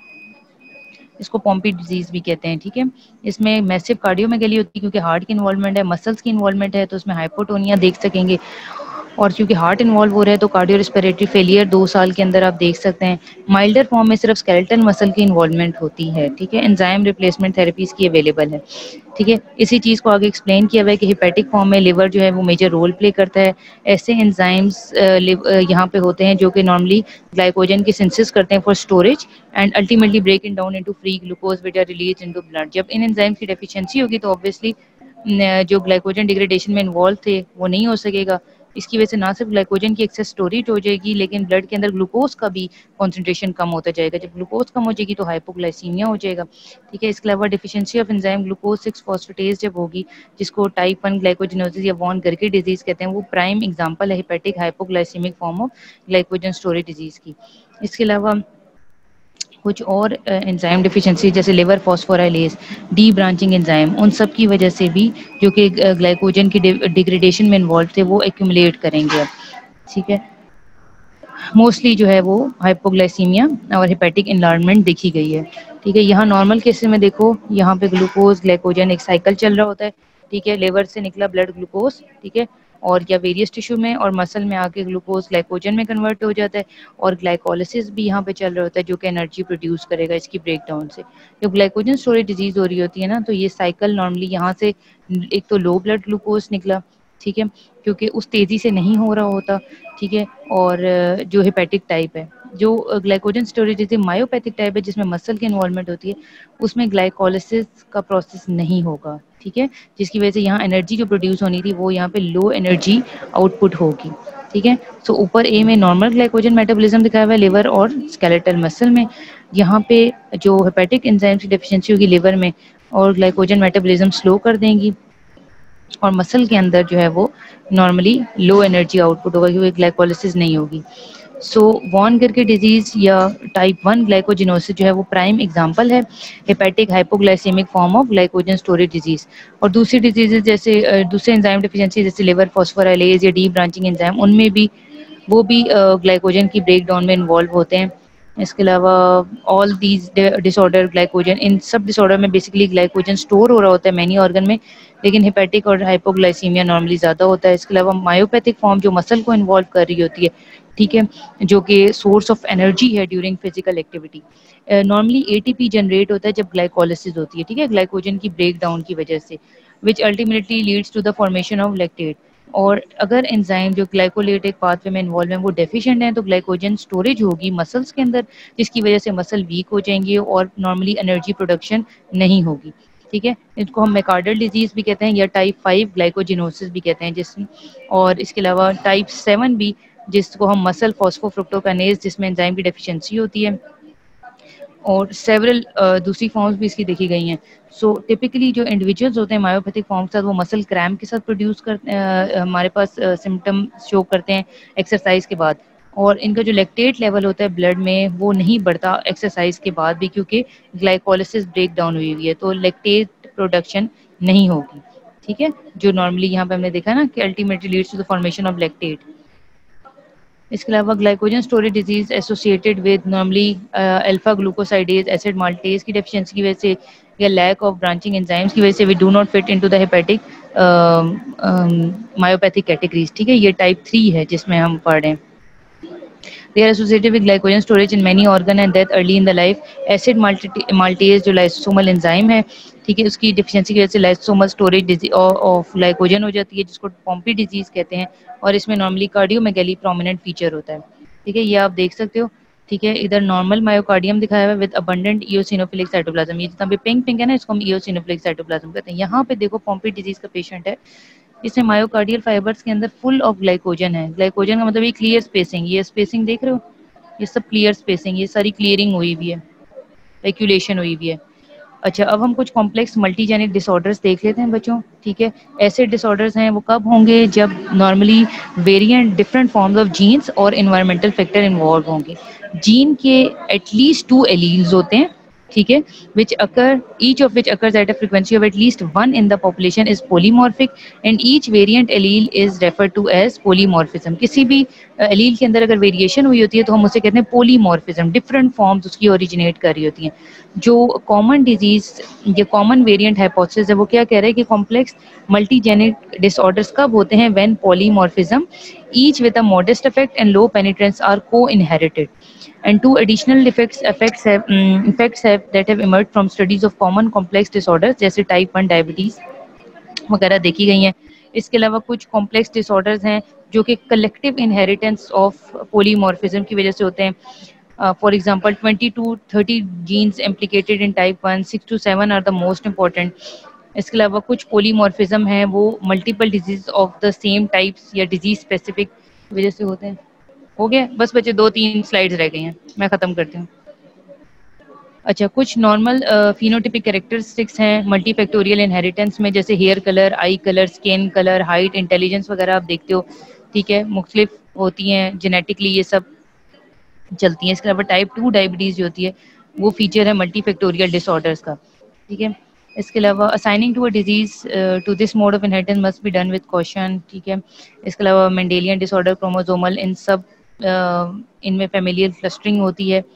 Speaker 1: इसको पॉम्पी डिजीज भी कहते हैं। ठीक है, इसमें मैसिव कार्डियोमेगेली होती है क्योंकि हार्ट की इन्वॉल्वमेंट है, मसल्स की इन्वॉल्वमेंट है, तो उसमें हाइपोटोनिया देख सकेंगे। और क्योंकि हार्ट इन्वॉल्व हो रहा है तो कार्डियो रेस्पिरेटरी फेलियर दो साल के अंदर आप देख सकते हैं। माइल्डर फॉर्म में सिर्फ स्केलेटल मसल की इन्वॉल्वमेंट होती है। ठीक है, एंजाइम रिप्लेसमेंट थेरेपीज की अवेलेबल है। ठीक है, इसी चीज़ को आगे एक्सप्लेन किया हुआ है कि हिपैटिक फॉर्म में लिवर जो है वो मेजर रोल प्ले करता है। ऐसे एंजाइम्स यहाँ पे होते हैं जो कि नॉर्मली ग्लाइकोजन की सिंथेसिस करते हैं for storage and ultimately break it down into free glucose which are released into blood. जब इन एंजाइम्स की डेफिशिएंसी होगी तो ऑब्वियसली जो ग्लाइकोजन डिग्रेडेशन में इन्वॉल्व थे वो नहीं हो सकेगा। इसकी वजह से ना सिर्फ ग्लाइकोजन की एक्सेस स्टोरेज हो जाएगी लेकिन ब्लड के अंदर ग्लूकोज का भी कॉन्सेंट्रेशन कम होता जाएगा। जब ग्लूकोज कम हो जाएगी तो हाइपोग्लाइसीमिया हो जाएगा। ठीक है, इसके अलावा deficiency of enzyme glucose six phosphatase जब होगी, जिसको टाइप वन ग्लाइकोजिनोसिस या वॉन गर्के डिजीज कहते हैं, वो प्राइम एग्जांपल है hepatic hypoglycaemic form of glycogen storage disease की। इसके अलावा कुछ और एंजाइम डिफिशिएंसी जैसे liver phosphorylase, debranching enzyme, उन सब की वजह से भी जो कि ग्लाइकोजन की डिग्रेडेशन में इन्वॉल्व थे वो एक्यूमुलेट करेंगे अब। ठीक है, मोस्टली जो है वो हाइपोग्लाइसीमिया और हिपैटिक इनलार्जमेंट देखी गई है। ठीक है, यहाँ नॉर्मल केसेस में देखो, यहाँ पे ग्लूकोज ग्लाइकोजन एक साइकिल चल रहा होता है। ठीक है, लिवर से निकला ब्लड ग्लूकोज, ठीक है, और या वेरियस टिश्यू में और मसल में आके ग्लूकोज ग्लाइकोजन में कन्वर्ट हो जाता है और ग्लाइकोलिसिस भी यहाँ पे चल रहा होता है जो कि एनर्जी प्रोड्यूस करेगा इसकी ब्रेकडाउन से। जब ग्लाइकोजन स्टोरेज डिजीज हो रही होती है ना तो ये साइकिल नॉर्मली यहाँ से एक तो लो ब्लड ग्लूकोज निकला, ठीक है, क्योंकि उस तेज़ी से नहीं हो रहा होता। ठीक है, और जो हेपेटिक टाइप है, जो ग्लाइकोजन स्टोरेज जैसे मायोपैथिक टाइप है जिसमें मसल की इन्वॉल्वमेंट होती है, उसमें ग्लाइकोलिसिस का प्रोसेस नहीं होगा। ठीक है, जिसकी वजह से यहाँ एनर्जी जो प्रोड्यूस होनी थी वो यहाँ पे लो एनर्जी आउटपुट होगी। ठीक है, सो ऊपर ए में नॉर्मल ग्लाइकोजन मेटाबॉलिज्म दिखाया हुआ है लिवर और स्केलेटल मसल में। यहाँ पे जो हेपेटिक एंजाइम की डेफिशिएंसी होगी लिवर में और ग्लाइकोजन मेटाबॉलिज्म स्लो कर देंगी और मसल के अंदर जो है वो नॉर्मली लो एनर्जी आउटपुट होगा क्योंकि ग्लाइकोलिसिस नहीं होगी। सो वॉन गर्के डिजीज या टाइप वन ग्लाइकोजिनोसिस जो है वो प्राइम एग्जांपल है hepatic hypoglycaemic form of glycogen storage disease. और दूसरी डिजीजेज जैसे दूसरे एंजाइम डिफिशिएंसी जैसे लिवर फॉस्फोराइलेज या डी ब्रांचिंग एंजाइम, उनमें भी वो भी ग्लाइकोजन की ब्रेक डाउन में इन्वॉल्व होते हैं। इसके अलावा ऑल दीज डिसऑर्डर ग्लाइकोजन, इन सब डिसऑर्डर में बेसिकली ग्लाइकोजन स्टोर हो रहा होता है मैनी ऑर्गन में, लेकिन हेपेटिक और हाइपोग्लाइसीमिया नॉर्मली ज़्यादा होता है। इसके अलावा मायोपैथिक फॉर्म जो मसल को इन्वॉल्व कर रही होती है, ठीक है, जो कि सोर्स ऑफ एनर्जी है during physical activity, normally ATP generate होता है जब ग्लाइकोलिसिस होती है। ठीक है, ग्लाइकोजन की ब्रेक डाउन की वजह से, which ultimately leads to the formation of lactate. और अगर एंजाइम जो ग्लाइकोलेटिक पाथवे में इन्वॉल्व है वो डेफिशिएंट है तो ग्लाइकोजन स्टोरेज होगी मसल्स के अंदर, जिसकी वजह से मसल वीक हो जाएंगे और नॉर्मली एनर्जी प्रोडक्शन नहीं होगी। ठीक है, इसको हम मैकार्डल डिजीज भी कहते हैं या टाइप फाइव ग्लाइकोजिनोसिस भी कहते हैं जिसमें, और इसके अलावा टाइप सेवन भी जिसको हम मसल फॉस्फोफ्रुक्टोकाइनेज जिसमें एंजाइम की डेफिशिएंसी होती है, और सेवरल दूसरी फॉर्म्स भी इसकी देखी गई हैं। सो टिपिकली जो इंडिविजुअल्स होते हैं मायोपैथिक फॉर्म के साथ वो मसल क्रैम्प के साथ प्रोड्यूस कर uh, हमारे पास सिम्टम uh, शो करते हैं एक्सरसाइज के बाद, और इनका जो लैक्टेट लेवल होता है ब्लड में वो नहीं बढ़ता एक्सरसाइज के बाद भी क्योंकि ग्लाइकोलिसिस ब्रेक डाउन हुई हुई है तो लैक्टेट प्रोडक्शन नहीं होगी। ठीक है, जो नॉर्मली यहाँ पे हमने देखा ना कि ultimately leads to the formation of lactate. इसके अलावा glycogen storage disease associated with normally alpha glucosidase acid maltase की डेफिशिएंसी की वजह से या लैक ऑफ ब्रांचिंग एंजाइम्स की वजह से we do not fit into the hepatic myopathic categories. ठीक है, ये टाइप थ्री है जिसमें हम पढ़ रहे हैं। They are associated with glycogen storage in many organ and death early in the life. Acid maltase जो lysosomal enzyme है, ठीक है, उसकी डिफिशिएंसी की वजह से lysosomal storage ऑफ ग्लाइकोजन हो जाती है जिसको पॉम्पी डिजीज कहते हैं, और इसमें नॉर्मली कार्डियोमेगैली प्रोमिनेंट फीचर होता है। ठीक है, ये आप देख सकते हो। ठीक है, इधर नॉर्मल मायोकार्डियम दिखाया हुआ है विद अबंडेंट इओसिनोफिलिक साइटोप्लाज्म, ये जितना भी पिंक पिंक है ना इसको हम इओसिनोफिलिक साइटोप्लाज्म कहते हैं। यहाँ पे देखो पॉम्पी डिजीज का पेशेंट है, इसमें मायोकार्डियल फाइबर्स के अंदर फुल ऑफ ग्लाइकोजन है। ग्लाइकोजन का मतलब ये क्लियर स्पेसिंग, ये स्पेसिंग देख रहे हो, ये सब क्लियर स्पेसिंग, ये सारी क्लियरिंग हुई हुई है, रेक्यूलेशन हुई हुई है। अच्छा, अब हम कुछ कॉम्प्लेक्स मल्टीजेनिक डिसऑर्डर्स देख लेते हैं बच्चों। ठीक है, ऐसे डिसऑर्डर्स हैं वो कब होंगे जब normally variant different forms of genes और इन्वायरमेंटल फैक्टर इन्वॉल्व होंगे। जीन के एटलीस्ट टू एलील्स होते हैं, ठीक है, which occur each of which occurs at a frequency of at least one in the population is polymorphic and each variant allele is referred to as polymorphism. किसी भी allele के अंदर अगर variation हुई होती है तो हम उसे कहते हैं polymorphism, डिफरेंट फॉर्म्स उसकी ओरिजिनेट कर रही होती हैं. जो कॉमन डिजीज ये कॉमन वेरिएंट हाइपोथेसिस है वो क्या कह रहा है कि कॉम्प्लेक्स मल्टीजेनिक डिसऑर्डर्स कब होते हैं, when polymorphism each with a modest effect and low penetrance are co-inherited. And two additional effects effects have um, effects have that have emerged from studies of common complex disorders जैसे type one diabetes वगैरह देखी गई हैं. इसके अलावा कुछ complex disorders हैं जो कि कलेक्टिव इनहेरिटेंस ऑफ पोलीमॉर्फिज्म की वजह से होते हैं. For example twenty to thirty genes implicated in type one, six to seven are the most important. इसके अलावा कुछ पोलीमॉर्फिज्म है वो multiple disease of the same types या डिजीज स्पेसिफिक वजह से होते हैं. हो गया, बस बच्चे दो तीन स्लाइड्स रह गई हैं, मैं ख़त्म करती हूँ. अच्छा, कुछ नॉर्मल फिनोटिपिक कैरेक्टरिस्टिक्स हैं मल्टी फैक्टोरियल इनहेरिटेंस में, जैसे hair colour, eye colour, skin colour, height, intelligence वगैरह आप देखते हो. ठीक है, मुख्तलिफ होती हैं जेनेटिकली, ये सब चलती हैं. इसके अलावा टाइप टू डायबिटीज़ जो होती है वो फीचर है मल्टी फैक्टोरियल डिसऑर्डर्स का. ठीक है, इसके अलावा assigning to a disease to this mode of inheritance must be done with caution. ठीक है, इसके अलावा मेंडेलियन डिसऑर्डर, क्रोमोसोमल, इन सब इनमें फैमिलियल क्लस्टरिंग होती है.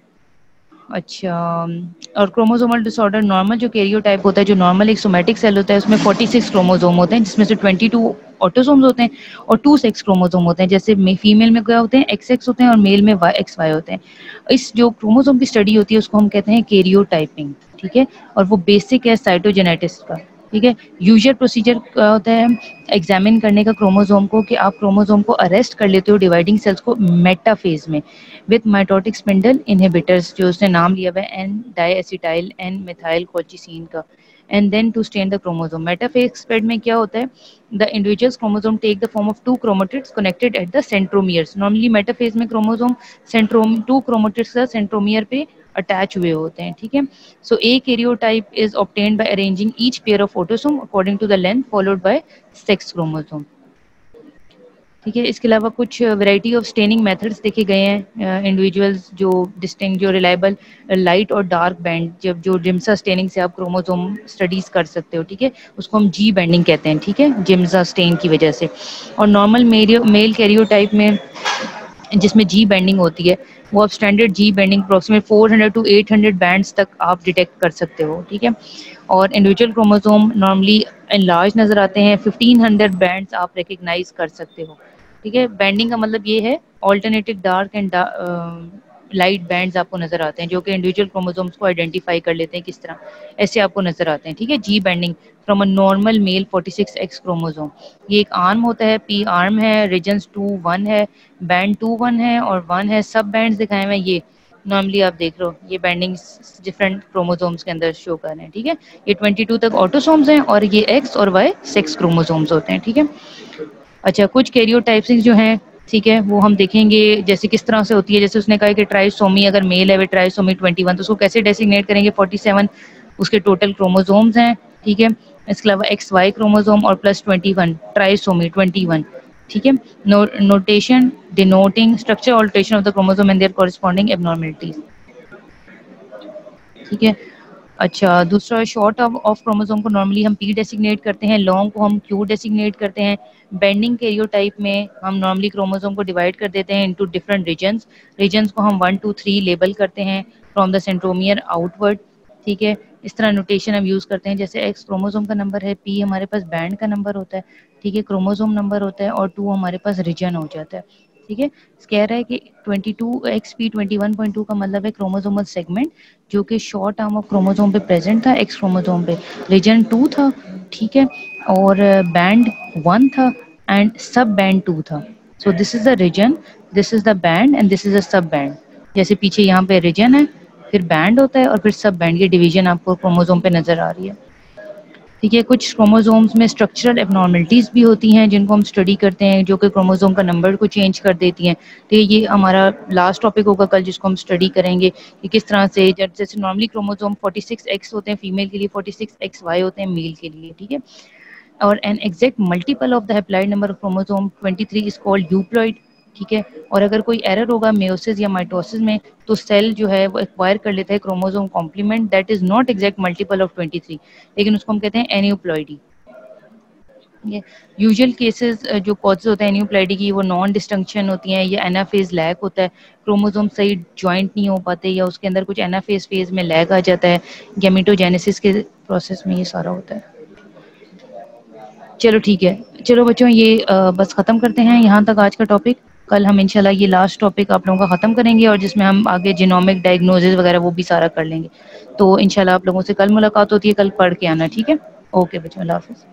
Speaker 1: अच्छा, और क्रोमोसोमल डिसऑर्डर नॉर्मल जो कैरियोटाइप होता है, जो नॉर्मल एक सोमैटिक सेल होता है उसमें फोर्टी सिक्स क्रोमोसोम होते हैं जिसमें से ट्वेंटी टू ऑटोसोम्स होते हैं और टू सेक्स क्रोमोसोम होते हैं. जैसे फीमेल में क्या होते हैं, एक्स एक्स होते हैं और मेल में वाई एक्स वाई होते हैं. इस जो क्रोमोसोम की स्टडी होती है उसको हम कहते हैं कैरियोटाइपिंग. ठीक है, और वो बेसिक है साइटोजेनेटिक्स का. ठीक है, यूजुअल प्रोसीजर क्या होता है एग्जामिन करने का क्रोमोसोम को, कि आप क्रोमोसोम को अरेस्ट कर लेते हो डिवाइडिंग सेल्स को मेटाफेज में विथ माइटोटिक स्पिंडल इनहिबिटर्स, जो उसने नाम लिया हुआ है N diacetyl N methyl colchicine का, and then to stain the chromosome. Metaphase spread में क्या होता है, the individuals chromosome take the form of two chromatids connected at the centromeres. Normally metaphase में क्रोमोसोम सेंट्रोम टू क्रोमेटिड्स का centromere पे attach हुए होते हैं. ठीक है, so a karyotype is obtained by arranging each pair of autosome according to the length followed by sex chromosome. ठीक है, इसके अलावा कुछ वैरायटी ऑफ स्टेनिंग मेथड्स देखे गए हैं. इंडिविजुअल्स जो डिस्टिंग जो रिलायबल लाइट और डार्क बैंड, जब जो जिम्सा स्टेनिंग से आप क्रोमोसोम स्टडीज कर सकते हो. ठीक है, उसको हम जी बैंडिंग कहते हैं. ठीक है, जिम्सा स्टेन की वजह से. और नॉर्मल मेल कैरियोटाइप में जिसमें जी बैंडिंग होती है वो आप standard G banding approximate four hundred to eight hundred bands तक आप डिटेक्ट कर सकते हो. ठीक है, और इंडिविजुअल क्रोमोसोम नॉर्मली एनलार्ज नज़र आते हैं, फिफ्टीन हंड्रेड बैंड्स आप रिकग्नाइज कर सकते हो. ठीक है, बैंडिंग का मतलब ये है alternative dark and light bands आपको नजर आते हैं जो कि इंडिविजुअल क्रोमोसोम्स को आइडेंटिफाई कर लेते हैं किस तरह, ऐसे आपको नजर आते हैं. ठीक है, G banding from a normal male forty six X chromosome. ये एक आर्म होता है, पी आर्म है, रीजन्स टू वन है, बैंड टू वन है और वन है. सब बैंड्स दिखाए हुए हैं, ये नॉर्मली आप देख लो ये बैंडिंग डिफरेंट क्रोमोसोम्स के अंदर शो कर रहे हैं. ठीक है, ये ट्वेंटी टू तक ऑटोसोम्स हैं और ये एक्स और वाई सेक्स क्रोमोसोम्स होते हैं. ठीक है, अच्छा, कुछ कैरियोटाइप्सिंग जो हैं, ठीक है, वो हम देखेंगे जैसे किस तरह से होती है. जैसे उसने कहा कि ट्राइसोमी अगर मेल है वे ट्राइसोमी ट्वेंटी वन, तो उसको कैसे डेसिग्नेट करेंगे, फोर्टी सेवन उसके टोटल क्रोमोसोम्स हैं. ठीक है, इसके अलावा एक्स वाई क्रोमोसोम और plus twenty one trisomy twenty one. ठीक है, no notation denoting structure alteration of the chromosome and their corresponding abnormalities. ठीक है, अच्छा, दूसरा शॉर्ट ऑफ क्रोमोसोम को नॉर्मली हम पी डेसिग्नेट करते हैं, लॉन्ग को हम क्यू डेसिग्नेट करते हैं. बेंडिंग कैरियोटाइप में हम नॉर्मली क्रोमोसोम को डिवाइड कर देते हैं इनटू डिफरेंट रीजन्स. रीजन्स को हम वन टू थ्री लेबल करते हैं फ्रॉम द सेंट्रोमियर आउटवर्ड. ठीक है, इस तरह नोटेशन हम यूज़ करते हैं. जैसे एक्स क्रोमोसोम का नंबर है, पी हमारे पास बैंड का नंबर होता है. ठीक है, क्रोमोसोम नंबर होता है और टू हमारे पास रीजन हो जाता है. ठीक है, कह रहा है कि twenty two X P twenty one point two का मतलब है क्रोमोसोमल सेगमेंट जो कि शॉर्ट आर्म ऑफ क्रोमोसोम पे प्रेजेंट था, एक्स क्रोमोसोम पे रीजन टू था. ठीक है, और बैंड वन था एंड सब बैंड टू था. So this is the region, this is the band and this is the sub band. जैसे पीछे यहाँ पे रीजन है, फिर बैंड होता है और फिर सब बैंड. ये डिवीजन आपको क्रोमोसोम पे नजर आ रही है. ठीक है, कुछ क्रोमोसोम्स में स्ट्रक्चरल एबनॉर्मलिटीज़ भी होती हैं जिनको हम स्टडी करते हैं जो कि क्रोमोसोम का नंबर को चेंज कर देती हैं. तो ये हमारा लास्ट टॉपिक होगा कल जिसको हम स्टडी करेंगे कि किस तरह से, जैसे normally chromosome forty six X होते हैं फीमेल के लिए, फोर्टी सिक्स एक्स वाई होते हैं मेल के लिए. ठीक है, और an exact multiple of the haploid number of chromosome twenty three is called euploid. ठीक है। और अगर कोई एरर होगा मेयोसिस या माइटोसिस में, तो सेल जो है वो एक्वायर कर लेता है chromosome complement that is not exact multiple of twenty three, लेकिन उसको हम कहते हैं एनियोप्लॉइडी। ये यूजुअल केसेस जो कॉजेज होते हैं एनियोप्लॉइडी की, वो नॉन डिस्टिंक्शन होती हैं या एनाफेज लैक होता है, क्रोमोसोम सही ज्वाइंट नहीं हो पाते या उसके अंदर कुछ एनाफेज फेज में लैक आ जाता है, गैमेटोजेनेसिस के प्रोसेस में ये सारा होता है। चलो ठीक है, चलो बच्चों ये आ, बस ख़त्म करते हैं यहाँ तक आज का टॉपिक। कल हम इंशाल्लाह ये लास्ट टॉपिक आप लोगों का ख़त्म करेंगे और जिसमें हम आगे जीनोमिक डायग्नोसिस वगैरह वो भी सारा कर लेंगे। तो इंशाल्लाह आप लोगों से कल मुलाकात होती है, कल पढ़ के आना, ठीक है। ओके बच्चों, अल्लाह हाफ़िज़।